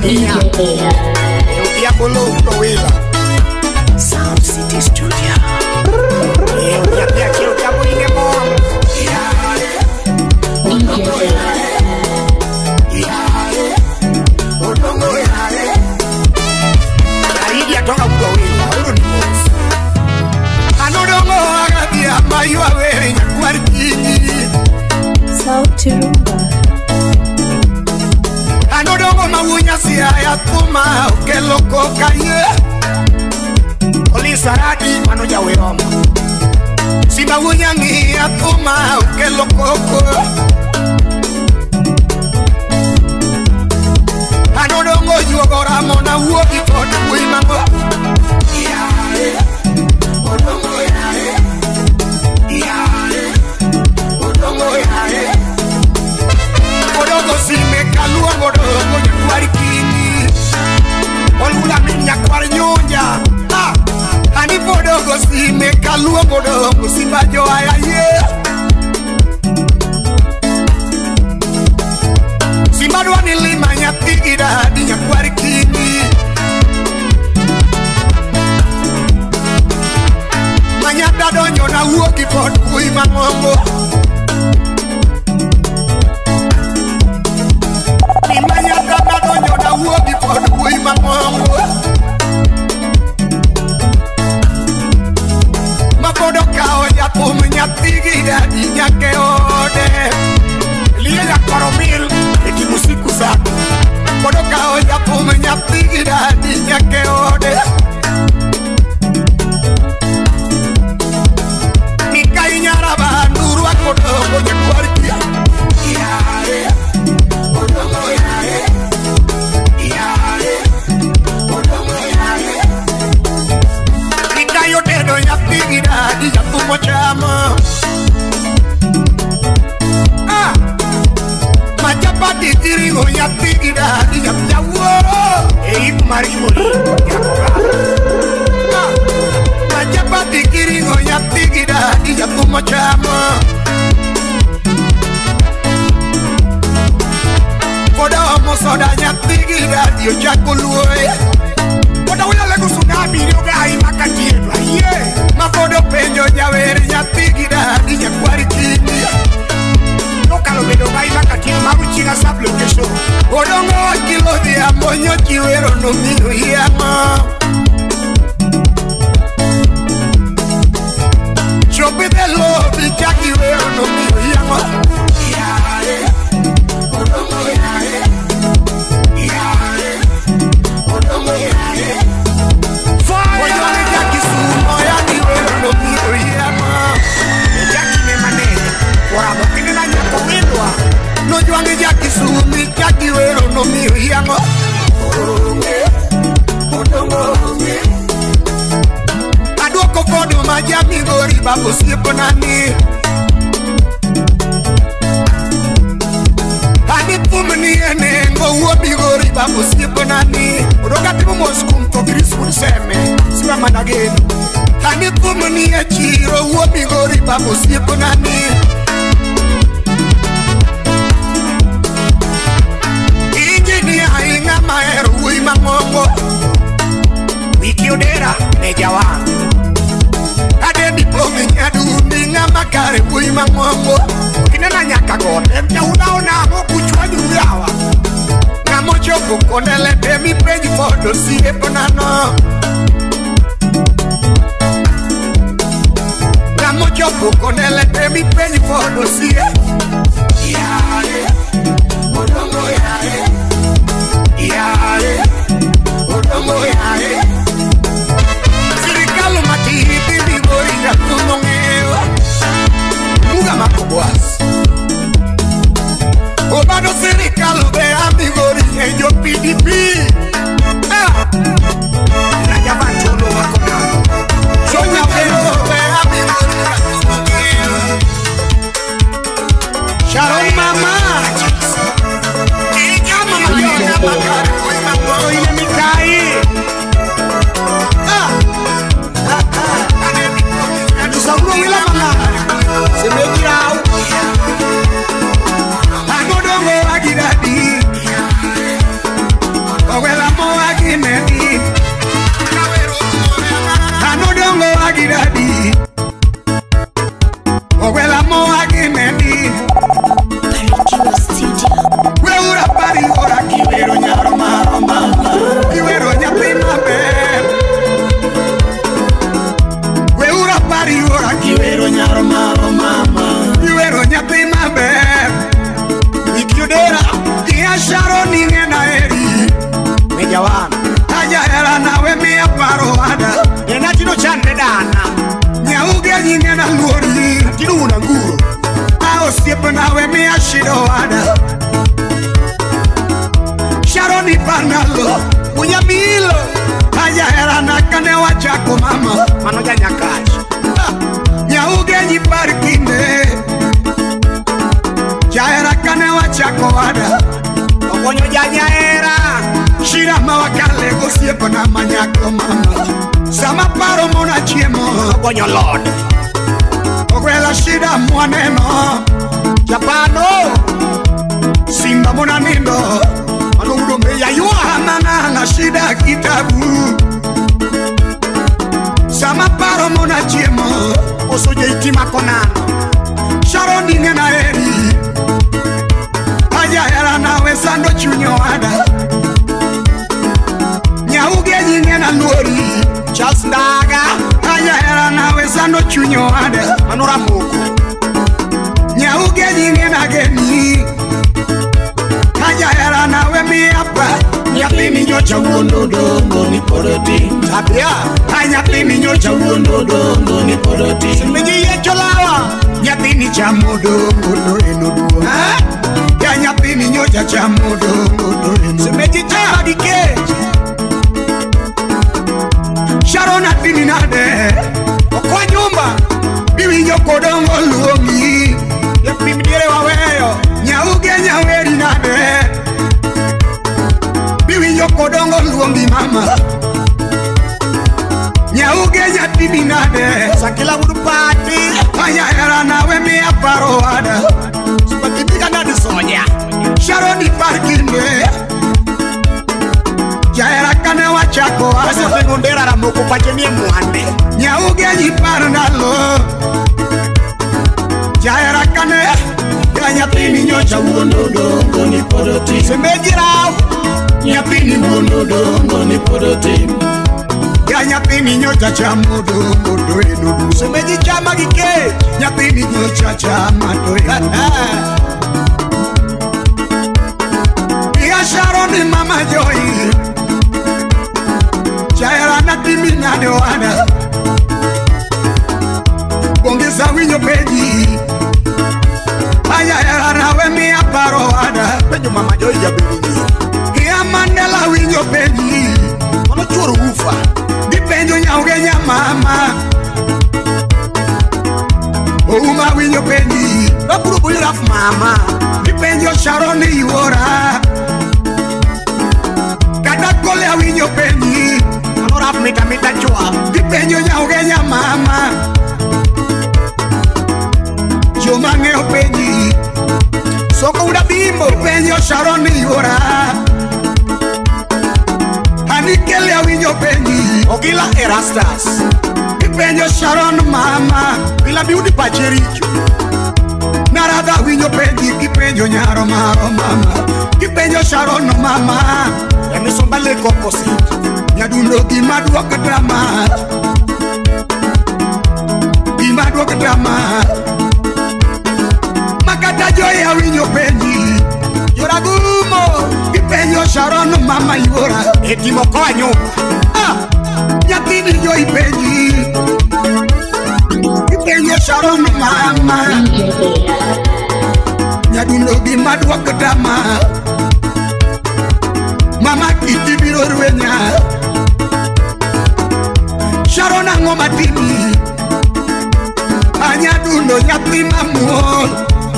ahinya. Dia bolo Willa. Sound City Studio. Dia dia dia kio jamu ini mo. Ya. Ya. Odongo ya. Ari dia toka Willa. Ulun bos. Anodongo agadia mayu awere nyakwariki. Sauti Rumba. Anodongo mawunya siya ya tuma ukeloko kaye. Oli saradi manoja weoma. Simba wunya ngi ya tuma ukeloko. Anodongo yuogora mona uogi kodu uimango. Yare, odongo yare. Yare, odongo yare. Odongo sime kalua odongo nyakwari kini. Olula minya kwari nyonya. Ah, hani odongo sime kalua odongo simba jo ayaye. Simba dua nilima nyatikida di nyakwari kini. Manyata donyo na uoki kodu uimango. Makodo kao ya pumnya tigi dadi nyake ode. Liya ya koromil eki musiku saku. Kodo kao ya pumnya tigi dadi nyake ode. Nikai nyaraba nuru akodo konya kuariki. Yare, odongo yare. Yare, odongo yare. Nikayo dedo ya pigira di ya tumo chama. Ah, majapa di tirigo ya pigira di ya yawo. Ei mari mori ya kora. Ah, majapa di tirigo ya pigira di ya tumo chama. Koda mosoda nyatigida dio chakuluwe. Koda wala lego tsunami dio gai makatiedwa ye. Makodo penjo nyawere nyatigida dio kwarikini. No kalo bedo gai makatiedwa maruchina sablo kesho. Odongo kilo dia monyo kiwero no mino yama. Chope de lo bicha kiwero no mino yama. Yare. Odongo yare. Yare. Odongo yare. Fire. Oyo ni jaki sumo ya ni wero no miro yama. Jaki me manene. Wara bokine na nyako windwa. No juangi jaki sumi jaki wero no miro yama. Odongo. Odongo. Aduoko kodo majami gori babo sipo nani. Pumni ene ngo wobi gori babu sipo nani. Odoga timu moskum to Christmas seme. Siwa manageni. Hani pumni e chiro wobi gori babu sipo nani. Injini hainga maero ui mangongo. Wiki odera nejawa. Ade di pomi nyadu ninga makare ui mangongo. Kinena nyaka gode mta unaona mo kuchwa nyurawa. Ngamo choko konele temi penji fodo siye ponano. Ngamo choko konele temi penji fodo siye. Yare, odongo yare. Yare, odongo yare. Sirikalu mati hibi gori ya kumongewa. Muga makoboas. Obado serikali be amigori ejo P D P. Ah, na jabantu lo wakona. Sonya beno be amigori. Sharon mama. Ija mama yona makari koi mambo ile mikai. Ah, ah, ah. Adu saburo wila mama. Semekirau. Ogwela moa gimedi Barikiwa Studio. Weura pari ora kiwero nyaro maro mama Kiwero nyathi maber Weura pari ora kiwero nyaro maro mama Kiwero nyathi maber Ikiudera Kia Sharoni ngena eri Meja wana Aja hera nawe miya paro ada Ena chino chande dana Nyauge nyingena luori Tino unanguro Ao siepe nawe miya shido ada Sharoni panalo Unyamilo Aja hera nakane wachako mama Mano janya kachi Nyauge nyiparikinde Jahera kane wachako ada Ogonyo janya hera Shira mawakale gosiepo na manyako mama Sama paro mona chiemo Ogonyo lord Ogwela shida mwaneno Japano Simba mona nindo Manungudo meya yuwa mana na shida kitabu Sama paro mona chiemo Osoje itima konano Sharoni ngena eri Aja hera nawe sando chunyo ada Nyauge nyingena luori Charles Ndaga Aja hera nawe sando chunyo ada Manura moko Nyauge nyingena geni Aja hera nawe miapa Nyapini nyocha uondo dongo ni poroti Tabia Nyapini nyocha uondo dongo ni poroti Simenyi yecho lawa Nyapini cha modongo do enoduo Ya nyapini nyocha cha modongo do enoduo Simenyi cha dikeji Sharona tini nade Okwa nyumba Biwi nyoko dongo luongi Yapimidire waweyo Nyauge nyaweri nade Biwi nyoko dongo luongi mama Nyauge nyatini nade Sakila udupati Aya hera nawe miya paro ada Sipatibika nadi sonya Sharoni parkinde Jahera kane wachako ada Wese pengondera ramoko pachemie muande Nyauge nyiparo nalo Jahera kane Ya nyapini nyocha uondo dongo ni poroti Semejirao Nyapini uondo dongo ni poroti Ya nyapini nyocha cha modongo do enodu Semeji chama gike Nyapini nyocha chama do enodu Ya Sharoni mama joy Jahera natimi nade wana Bongeza winyo peji Aya hera nawe miya paro ada Penyo mama joy ya bebini Ya Mandela winyo peji Mono churu ufa Dipenyo nyauge nya mama Ouma winyo peji Rapuru buliraf mama Dipenyo Sharoni iwora Kada kole winyo peji Mono rap mita mita chua Dipenyo nyauge nya mama Joma ngeo peji Soko uda bimbo Dipenyo Sharoni iwora Anikele ya winyo peji Ogila Erastas Kipenyo Sharon mama Bila biudi pachericho Narada winyo peji Kipenyo nyaro maro mama Kipenyo Sharon mama Emisomba leko positi Nyadundo gimadwa kadrama Gimadwa kadrama Makata joy ya winyo peji Yoragumo Kipenyo Sharon mama yora Etimo kwa nyumba Ah Nyatini joy peji Kipenyo Sharon mama Nyadundo gimadwa kadrama Mama kiti biro rwenya Sharon angoma tini Anyadundo nyathi mamuol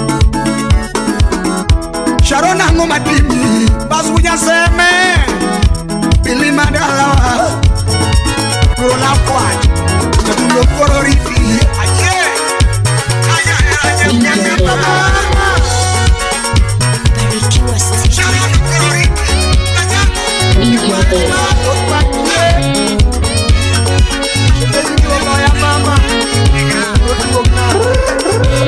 Sharon angoma tini Basu nyaseme Pili madalawa Rola kwaj Nyadundo kororiti Aye Aye aye aye aye Barikiwa Studio. Sharon kororiti Mama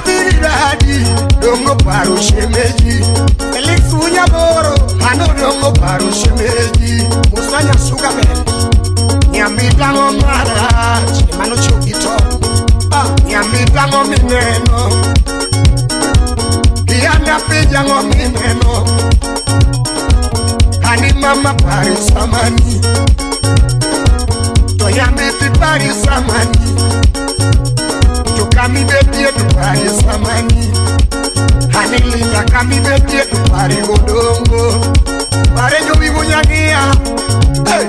nyathi dadi dongo paro shemeji Felix Unyaboro ano dongo paro shemeji Musanya suga bel nyambita ngomara Mano chogito ah nyambita ngomineno kianda pija ngomineno hani mama pari samani to nyambiti pari samani to kami bebie to pari samani hani linda kami bebie to pari godongo pare jo vivunyania hey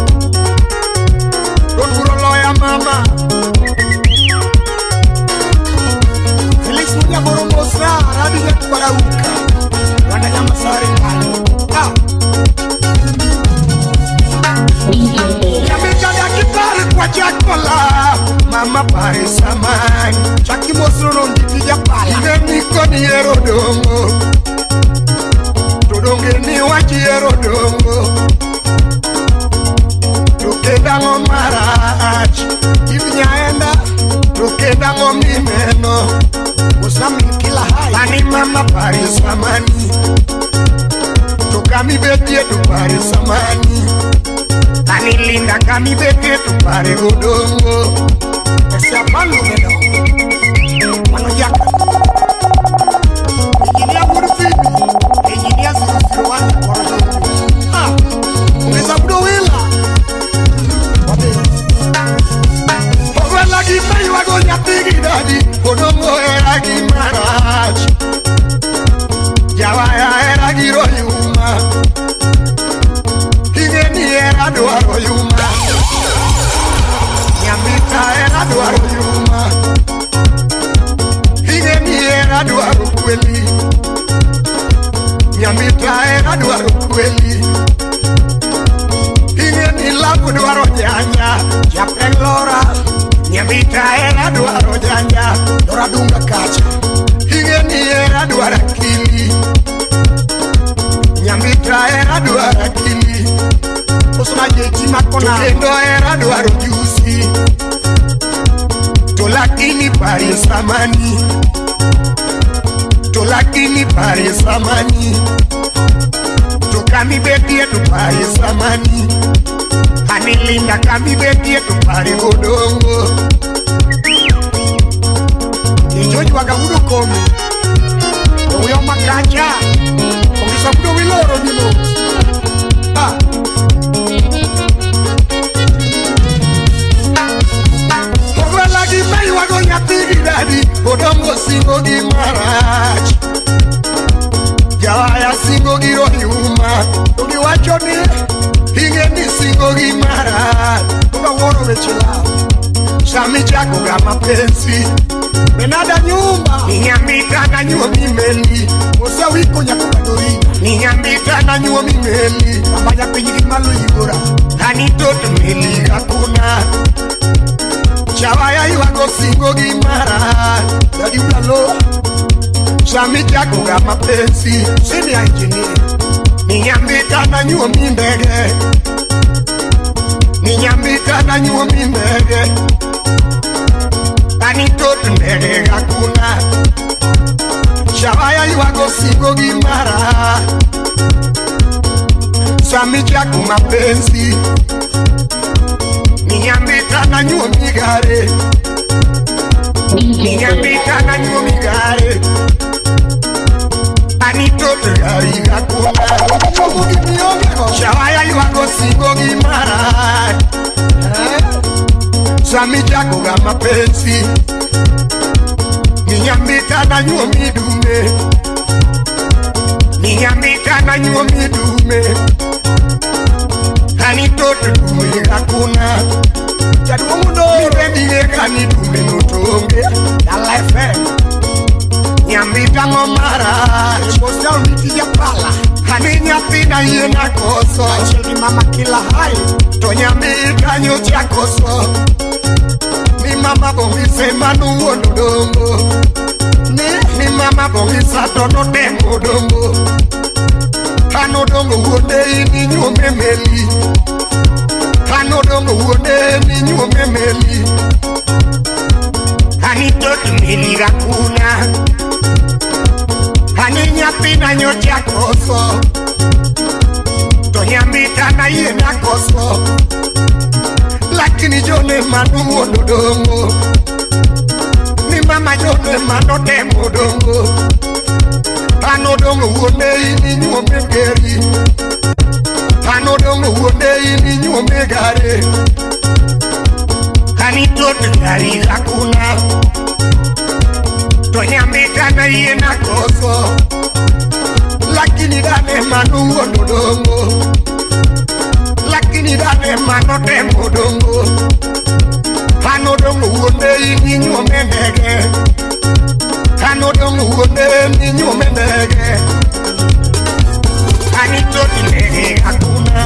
Dokuro loya mama Felix Unyaboro Mosa Rabi ya kubarauka Wanda nyama sari ngani Ah Nyamita ya kipari kwa chakola Mama pare samani Chaki Mosro ndipija pala Ine niko ni ero dongo Tudonge ni wachi ero dongo Tukenda ngomarach Ivinyaenda Tukenda ngomimeno Musami kila hai Ani mama pare samani Tukami bedie tu pare samani Ani linda kami bedie tu pare godongo Ese apalo medo Mano yaka Engineer Murfibi Engineer zero zero one Korojo Ah Ungeza budo wila Wabe Ogwela gimeyi wago nyathi dadi Kodongo era gimarach Jawaya era giro yuma Kingeni era dwaro yuma Nyambita era dwaro yuma Kingeni era dwaro kweli Nyambita era dwaro kweli Kingeni labu dwaro janja Japeng Lora Nyambita era dwaro janja Lora dunga kacha Kingeni era dwaro akili Nyambita era dwaro akili Osuna jeji makona Tukendo era dwaro jusi Tolakini pari samani Tolakini pari samani Tukami bedie tu pari samani Hanilinda kami bedie tu pari godongo Ijoji waga budo kome Uyo makacha Ongisa budo wiloro nilo Ah Ogwela gimeyi wago nyathi dadi Kodongo singo gimarach Jawaya singo giro yuma Togi wacho ni Ingeni singo gimarach Toga woro wechila Shami chako ga mapenzi Benada nyumba Ninyambita na nyuomi meli Ose wiko nyakubadorina Ninyambita na nyuomi meli Ambanya pinyiri malu igora Hani toto meli hakuna Chawaya iwago singo gimara Dadi ulalo Shami chako ga mapenzi Sini ya engineer Ninyambita na nyuomi ndege Ninyambita na nyuomi ndege Hani toto ndege hakuna Chawaya iwago singo gimara Shami chako mapenzi Ninyambita na nyuomi gare Ninyambita na nyuomi gare Ani toto gari hakuna Chogo gimiongeko Shawaya iwago singo gimara Shami chako ga mapenzi Ninyambita na nyuomi dume Ninyambita na nyuomi dume Hani toto dume hakuna Jaduongu do Mibendige kani dume notonge Dala F M Nyambita ngomara Bosta unitija pala Hani nyathina yena koso Chedi mama kila hai To nyambita nyocha koso Ni mama bongi sema nuwono dongo Ni, ni mama bongi sato no demo dongo Hano dongo uone ini nyuome meli Hano dongo uone ini nyuome meli Hani toto niliga kuna Haninya pina nyocha koso Tonya mita na iye na koso Lakini jone manu mododongo Ni mama jone mano te modongo Anodongo uone ini nyuome geri Anodongo uone ini nyuome gare Anitote gari lakuna Tonya mita na iye na koso Lakini dane manu mododongo Lakini dane mano te modongo Anodongo uone ini nyuome gere Anodongo uone ini nyuome gere Anitote gari lakuna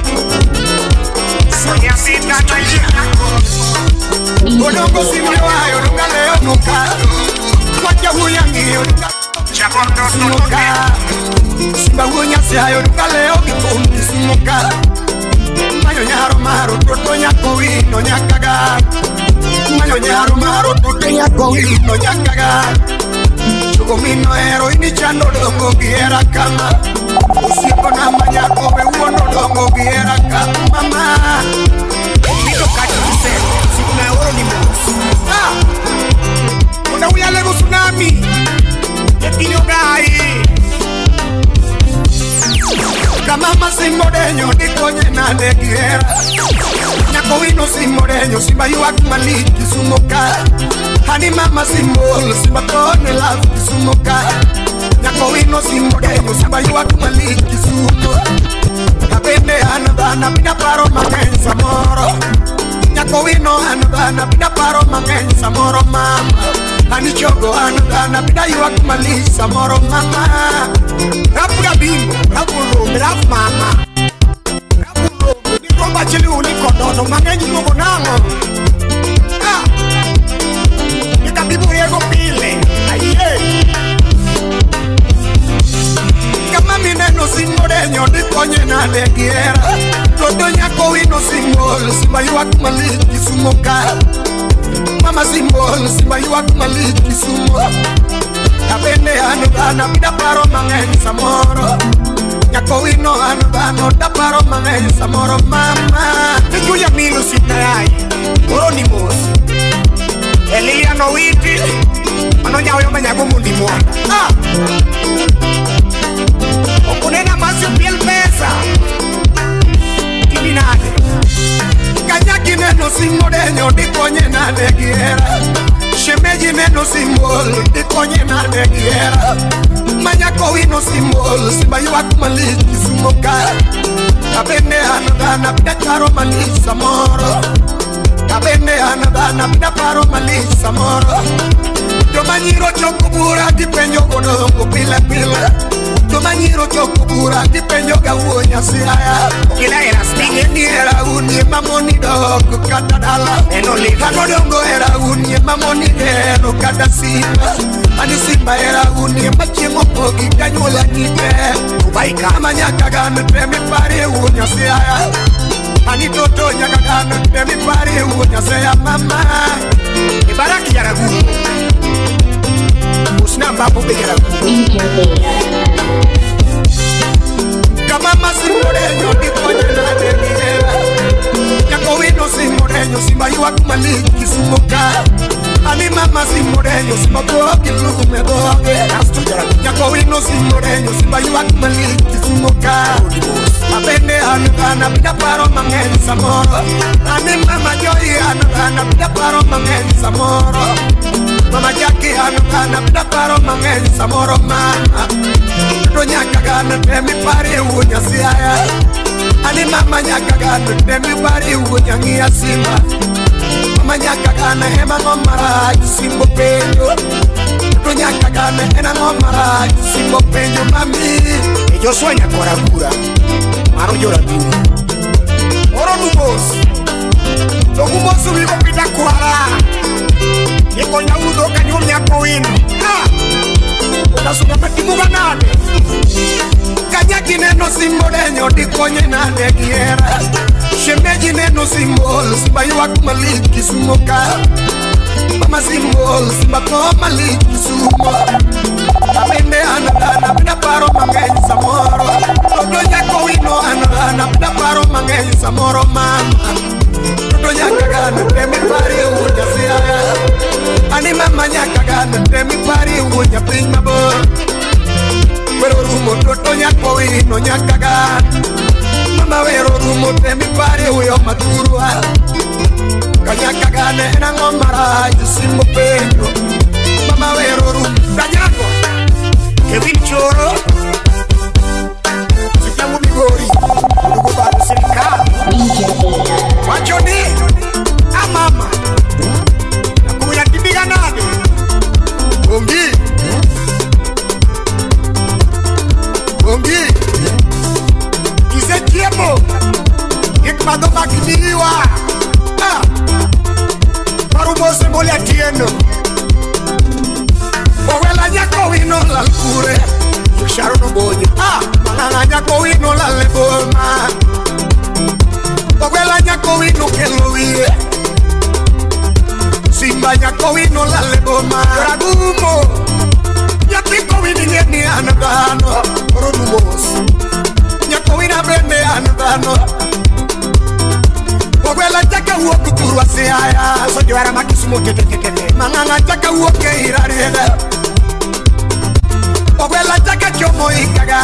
Tonya mita na iye na koso Odongo simlewayo nunga leo nuka Wacha huyangi nunga Sumuka Simba hunya sihayo nunga leo Kikundi sumuka Mayo nyaro maro Toto nyako wino nyakaga Mayo nyaro maro Toto nyako wino nyakaga Chugo mino ero ini chando dongo giera kama Usipo na manyako be uono dongo giera kama Mama Mito kati kisero Sikuna oro ni mosu Ah Una uya lego tsunami Yetino gai Kamama simoreño Ni konye na negiera Nyako wino simoreño Simba yu akumaliki sumoka Hani mama simbol Simba tone love sumoka Nyako wino simoreño Simba yu akumaliki sumo Kabende anadana Pina paro makensa moro Nyako wino anadana Pina paro makensa moro mama Ani chogo anadana Pina yu akumalisa moro mama Rapu gabingo Rapu rome Rapu mama Rapu rome Ni romba chili ulikodono Mangenyi mogo nango Ah Nika bibu yego pile Aye Kama mineno simoreño Ni konye na negiera Todo nyako wino simbol Simba yu akumaliki sumoka Mama simbol Simba yu akumaliki sumo Kabende anudana Pida paro mangenyi samoro Nyako wino anudano Da paro mangenyi samoro mama Nikuya milu sitarai Oro ni mosi Eliliano witi Ano nyao yoma nyago mundi mwanda Ah Okunena masi piel pesa Kimi nade Kanyaki neno simoreño Di konye na negiera Shemeji neno simbol Di konye na negiera Manyako wino simbol Simba yu akumaliki sumoka Kabende anadana Pida paro malisa moro Kabende anadana Pida paro malisa moro Domanyiro chokubura Di penyo godongo pila pila Domanyiro chokubura Di penyo gawunya siaya Kila era stinge Ni era unye mamoni dogo Kata dala Eno liga Kagodongo era unye mamoni deno Kata simba Ani simba era unye Machimo pogi Kanyula nite Kubaika Amanyaka gane Temi pari unya siaya Ani toto nyaka gane Temi pari unya siaya mama Ibaraki yara gumu Usnamba pobe yara gumu Kamama simoreño Ni konye na negiera Nyako wino simoreño Simba yu akumaliki sumoka Ani mama simoreño Simba bogi lume boge Nyako wino simoreño Simba yu akumaliki sumoka Abende anudana Pida paro mangenyi samoro Ani mama joyi anudana Pida paro mangenyi samoro Mama jaki anudana Pida paro mangenyi samoro mama Do nyaka gana Temi pari unya siaya Ani mama nyaka gana Temi pari unya ngia simba Mama nyaka gana Hema ngomara Simbo penyo Do nyaka gana Hena ngomara Simbo penyo mami Ejo sueña koragura Maro llora tu Oro nubos Logumosu vivo pita kuara Yeko nyaudo kanyo nyako wino Ha Unasuka petimu ganane Kanyaki neno simoreño Di konye na negiera Shemeji neno simbol Simba yu akumaliki sumoka Mama simbol simba koma likisumo Abende anadana pina paro mangenyi samoro Todo nyako wino anadana pina paro mangenyi samoro mama Todo nyaka gana temi pari uja siaya Ani mama nyaka gana temi pari uja ping mabo Wero rumo todo nyako wino nyaka gana Mama wero rumo temi pari uyo maturua Kanyaka gane na ngomara jisimbo penyo Mama wero rum Kanyako Kevin Choro Sitamu Migori Ndugu bado serikali Wachoni Ah mama Nakuya kibiga nade Bongi Bongi Kise kiemo Kikmado makiniwa Ah Marumose mole atieno Owela nyako wino lalkure Yusharo no boje Ah Malanga nyako wino laleboma Owela nyako wino kelowie Simba nyako wino laleboma Ragumo Nyakiko wini ngeni anagano Rodumos Nyako wina bende anagano Ogwela jaka uoku kurwa seaya Sojo ara makisumo tete tete Manganga jaka uoke irarega Ogwela jaka chomo ikaga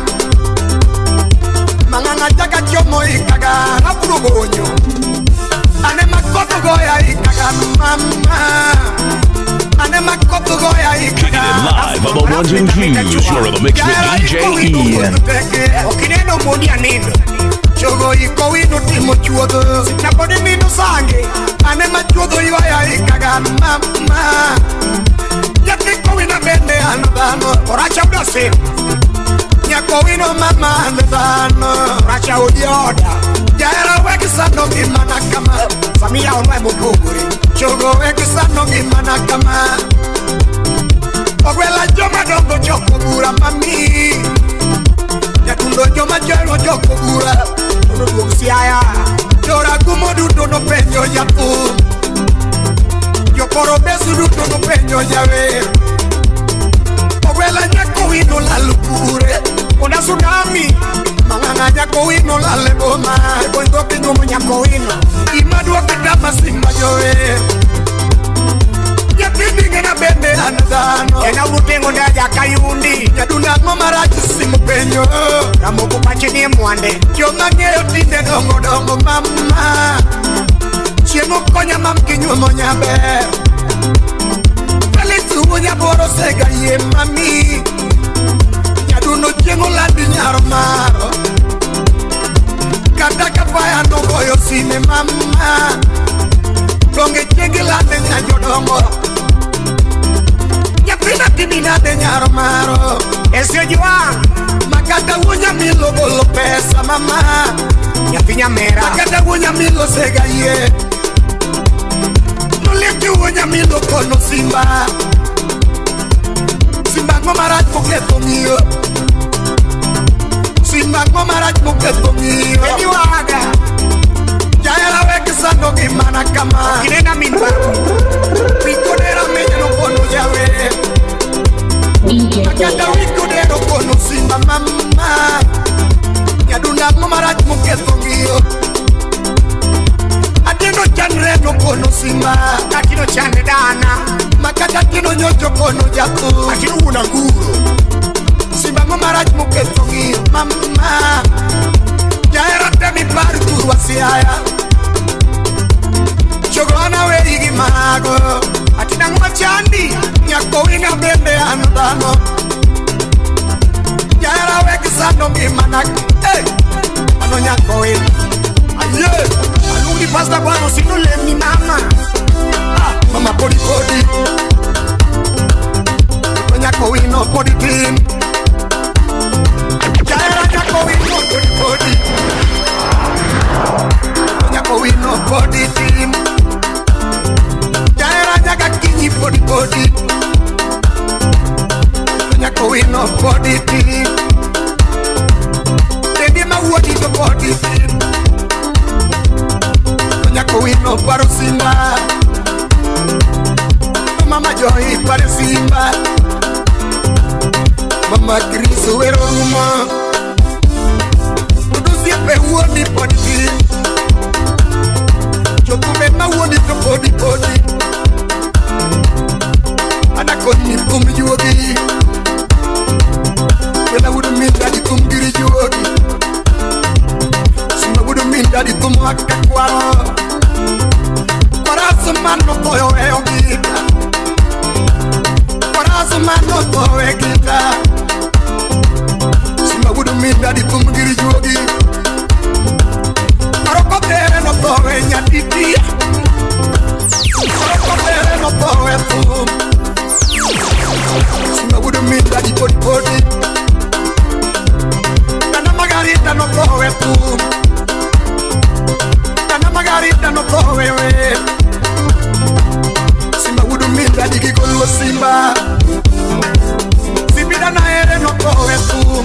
Manganga jaka chomo ikaga Rapuro gonyo Ane makoto goya ikaga mama Ane makoto goya ikaga Kicking it live on the ones and twos. You're in the mix with D J Ian. Okineno moni anendo Chogo iko wino timo chuodo Sinapodi minu sange Ane machuodo iwaya ikaga mama Nyako wina bende anadano Oracha udase Nyako wino mama anadano Oracha udioda Jaera weki sano gimana kama Samia onwe mukuguri Chogo weki sano gimana kama Ogwela joma dongo joko gura mami Nyatundo joma jero joko gura Ono duong siaya Jora gumo dudo no penyo yapu Yokoro besu dudo no penyo yawe Ogwela nyako wino lalukure Ona tsunami Manganga nyako wino laleboma Kondo pingumu nyako wino Imadu wakidama simba jowe Nyatindi ngena bende anadano Ena urutengo ndaja kayundi Nyaduna ngomaraji simu penyo Ramo kupache ni mwande Kyonga ngeyo tinde dongo dongo mama Chiemo konya mamkinyo monyabe Felitu unya boro sega ye mami Nyaduno chiengo landi nyaro maro Kata kapaya nongo yo sine mama Konge chiengi landi nyajodongo Nyapina timina de nyaro maro Esio juang Makata unya milo bolo pesa mama Nyapinya mera Makata unya milo sega ye Nuleki unya milo kono simba Simba ngomarat muketo mio Simba ngomarat muketo mio Eni waga Jaya weki sando gimana kama Kinena minba Wikodera menye no kono yawe Makata wikodera kono simba mama Nyaduna ngomarat muketo mio Adino chanre no kono simba Akino chane dana Makata kino nyocho kono jaku Akino una guru Simba ngomarat muketo mio mama Jaera temi pari kurwa siaya Chogona we igi mago Atina nguma chandi Nyako wina bende anudano Jaera we kisano mimanak Hey Ano nyako we Aye Alungi pasta kwano sinu lemi mama Ah Mama podi podi Nyako wino podi team Jaera nyako wino podi podi Nyako wino podi team Jaera nyaka kinyi podi podi Nyako wino podi team Dedi ma wodi to podi team Nyako wino paro simba pare simba Mama Kristo wero ruma Udu sipe uoni podi Chokume ma uoni to podi podi Ana koni kum yuogi Wela udu minda di kum giri yuogi Sima udu minda di kum waka kwaro Kwarasu mano koyo eo gita Kwarasu mano koyo gita Sima udu minda di kum giri yuogi Maroko tere no kowe nyatiti Maroko tere no kowe tum Sima udu minda di podi podi Kana magarita no kowe tum Kana magarita no kowe we Simba udu minda di gigolo simba Sibida na ere no kowe tum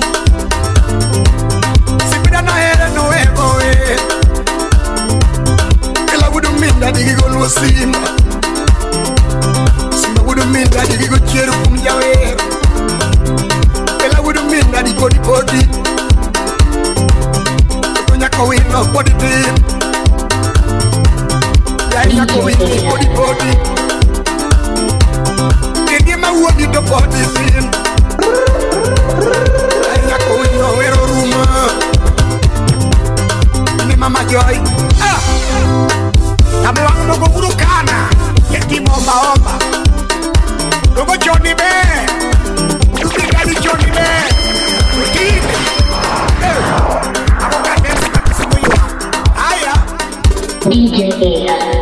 Sibida na ere no ego we Kila udu minda di gigolo simba Simba udu minda di gigolo cheru kumjawe Kila udu minda di kodi kodi Konya kowino kodi tim Yaya kowino kodi kodi Kedi ma wodi do kodi tim Yaya kowino wero ruma Ni mama joy Ah Tamu wang nogo urukana Yeki momba omba Nogo Johnny be Ubi gali Johnny be Ukine Eh Ako ka desi na kisimu yuwa Aya D J A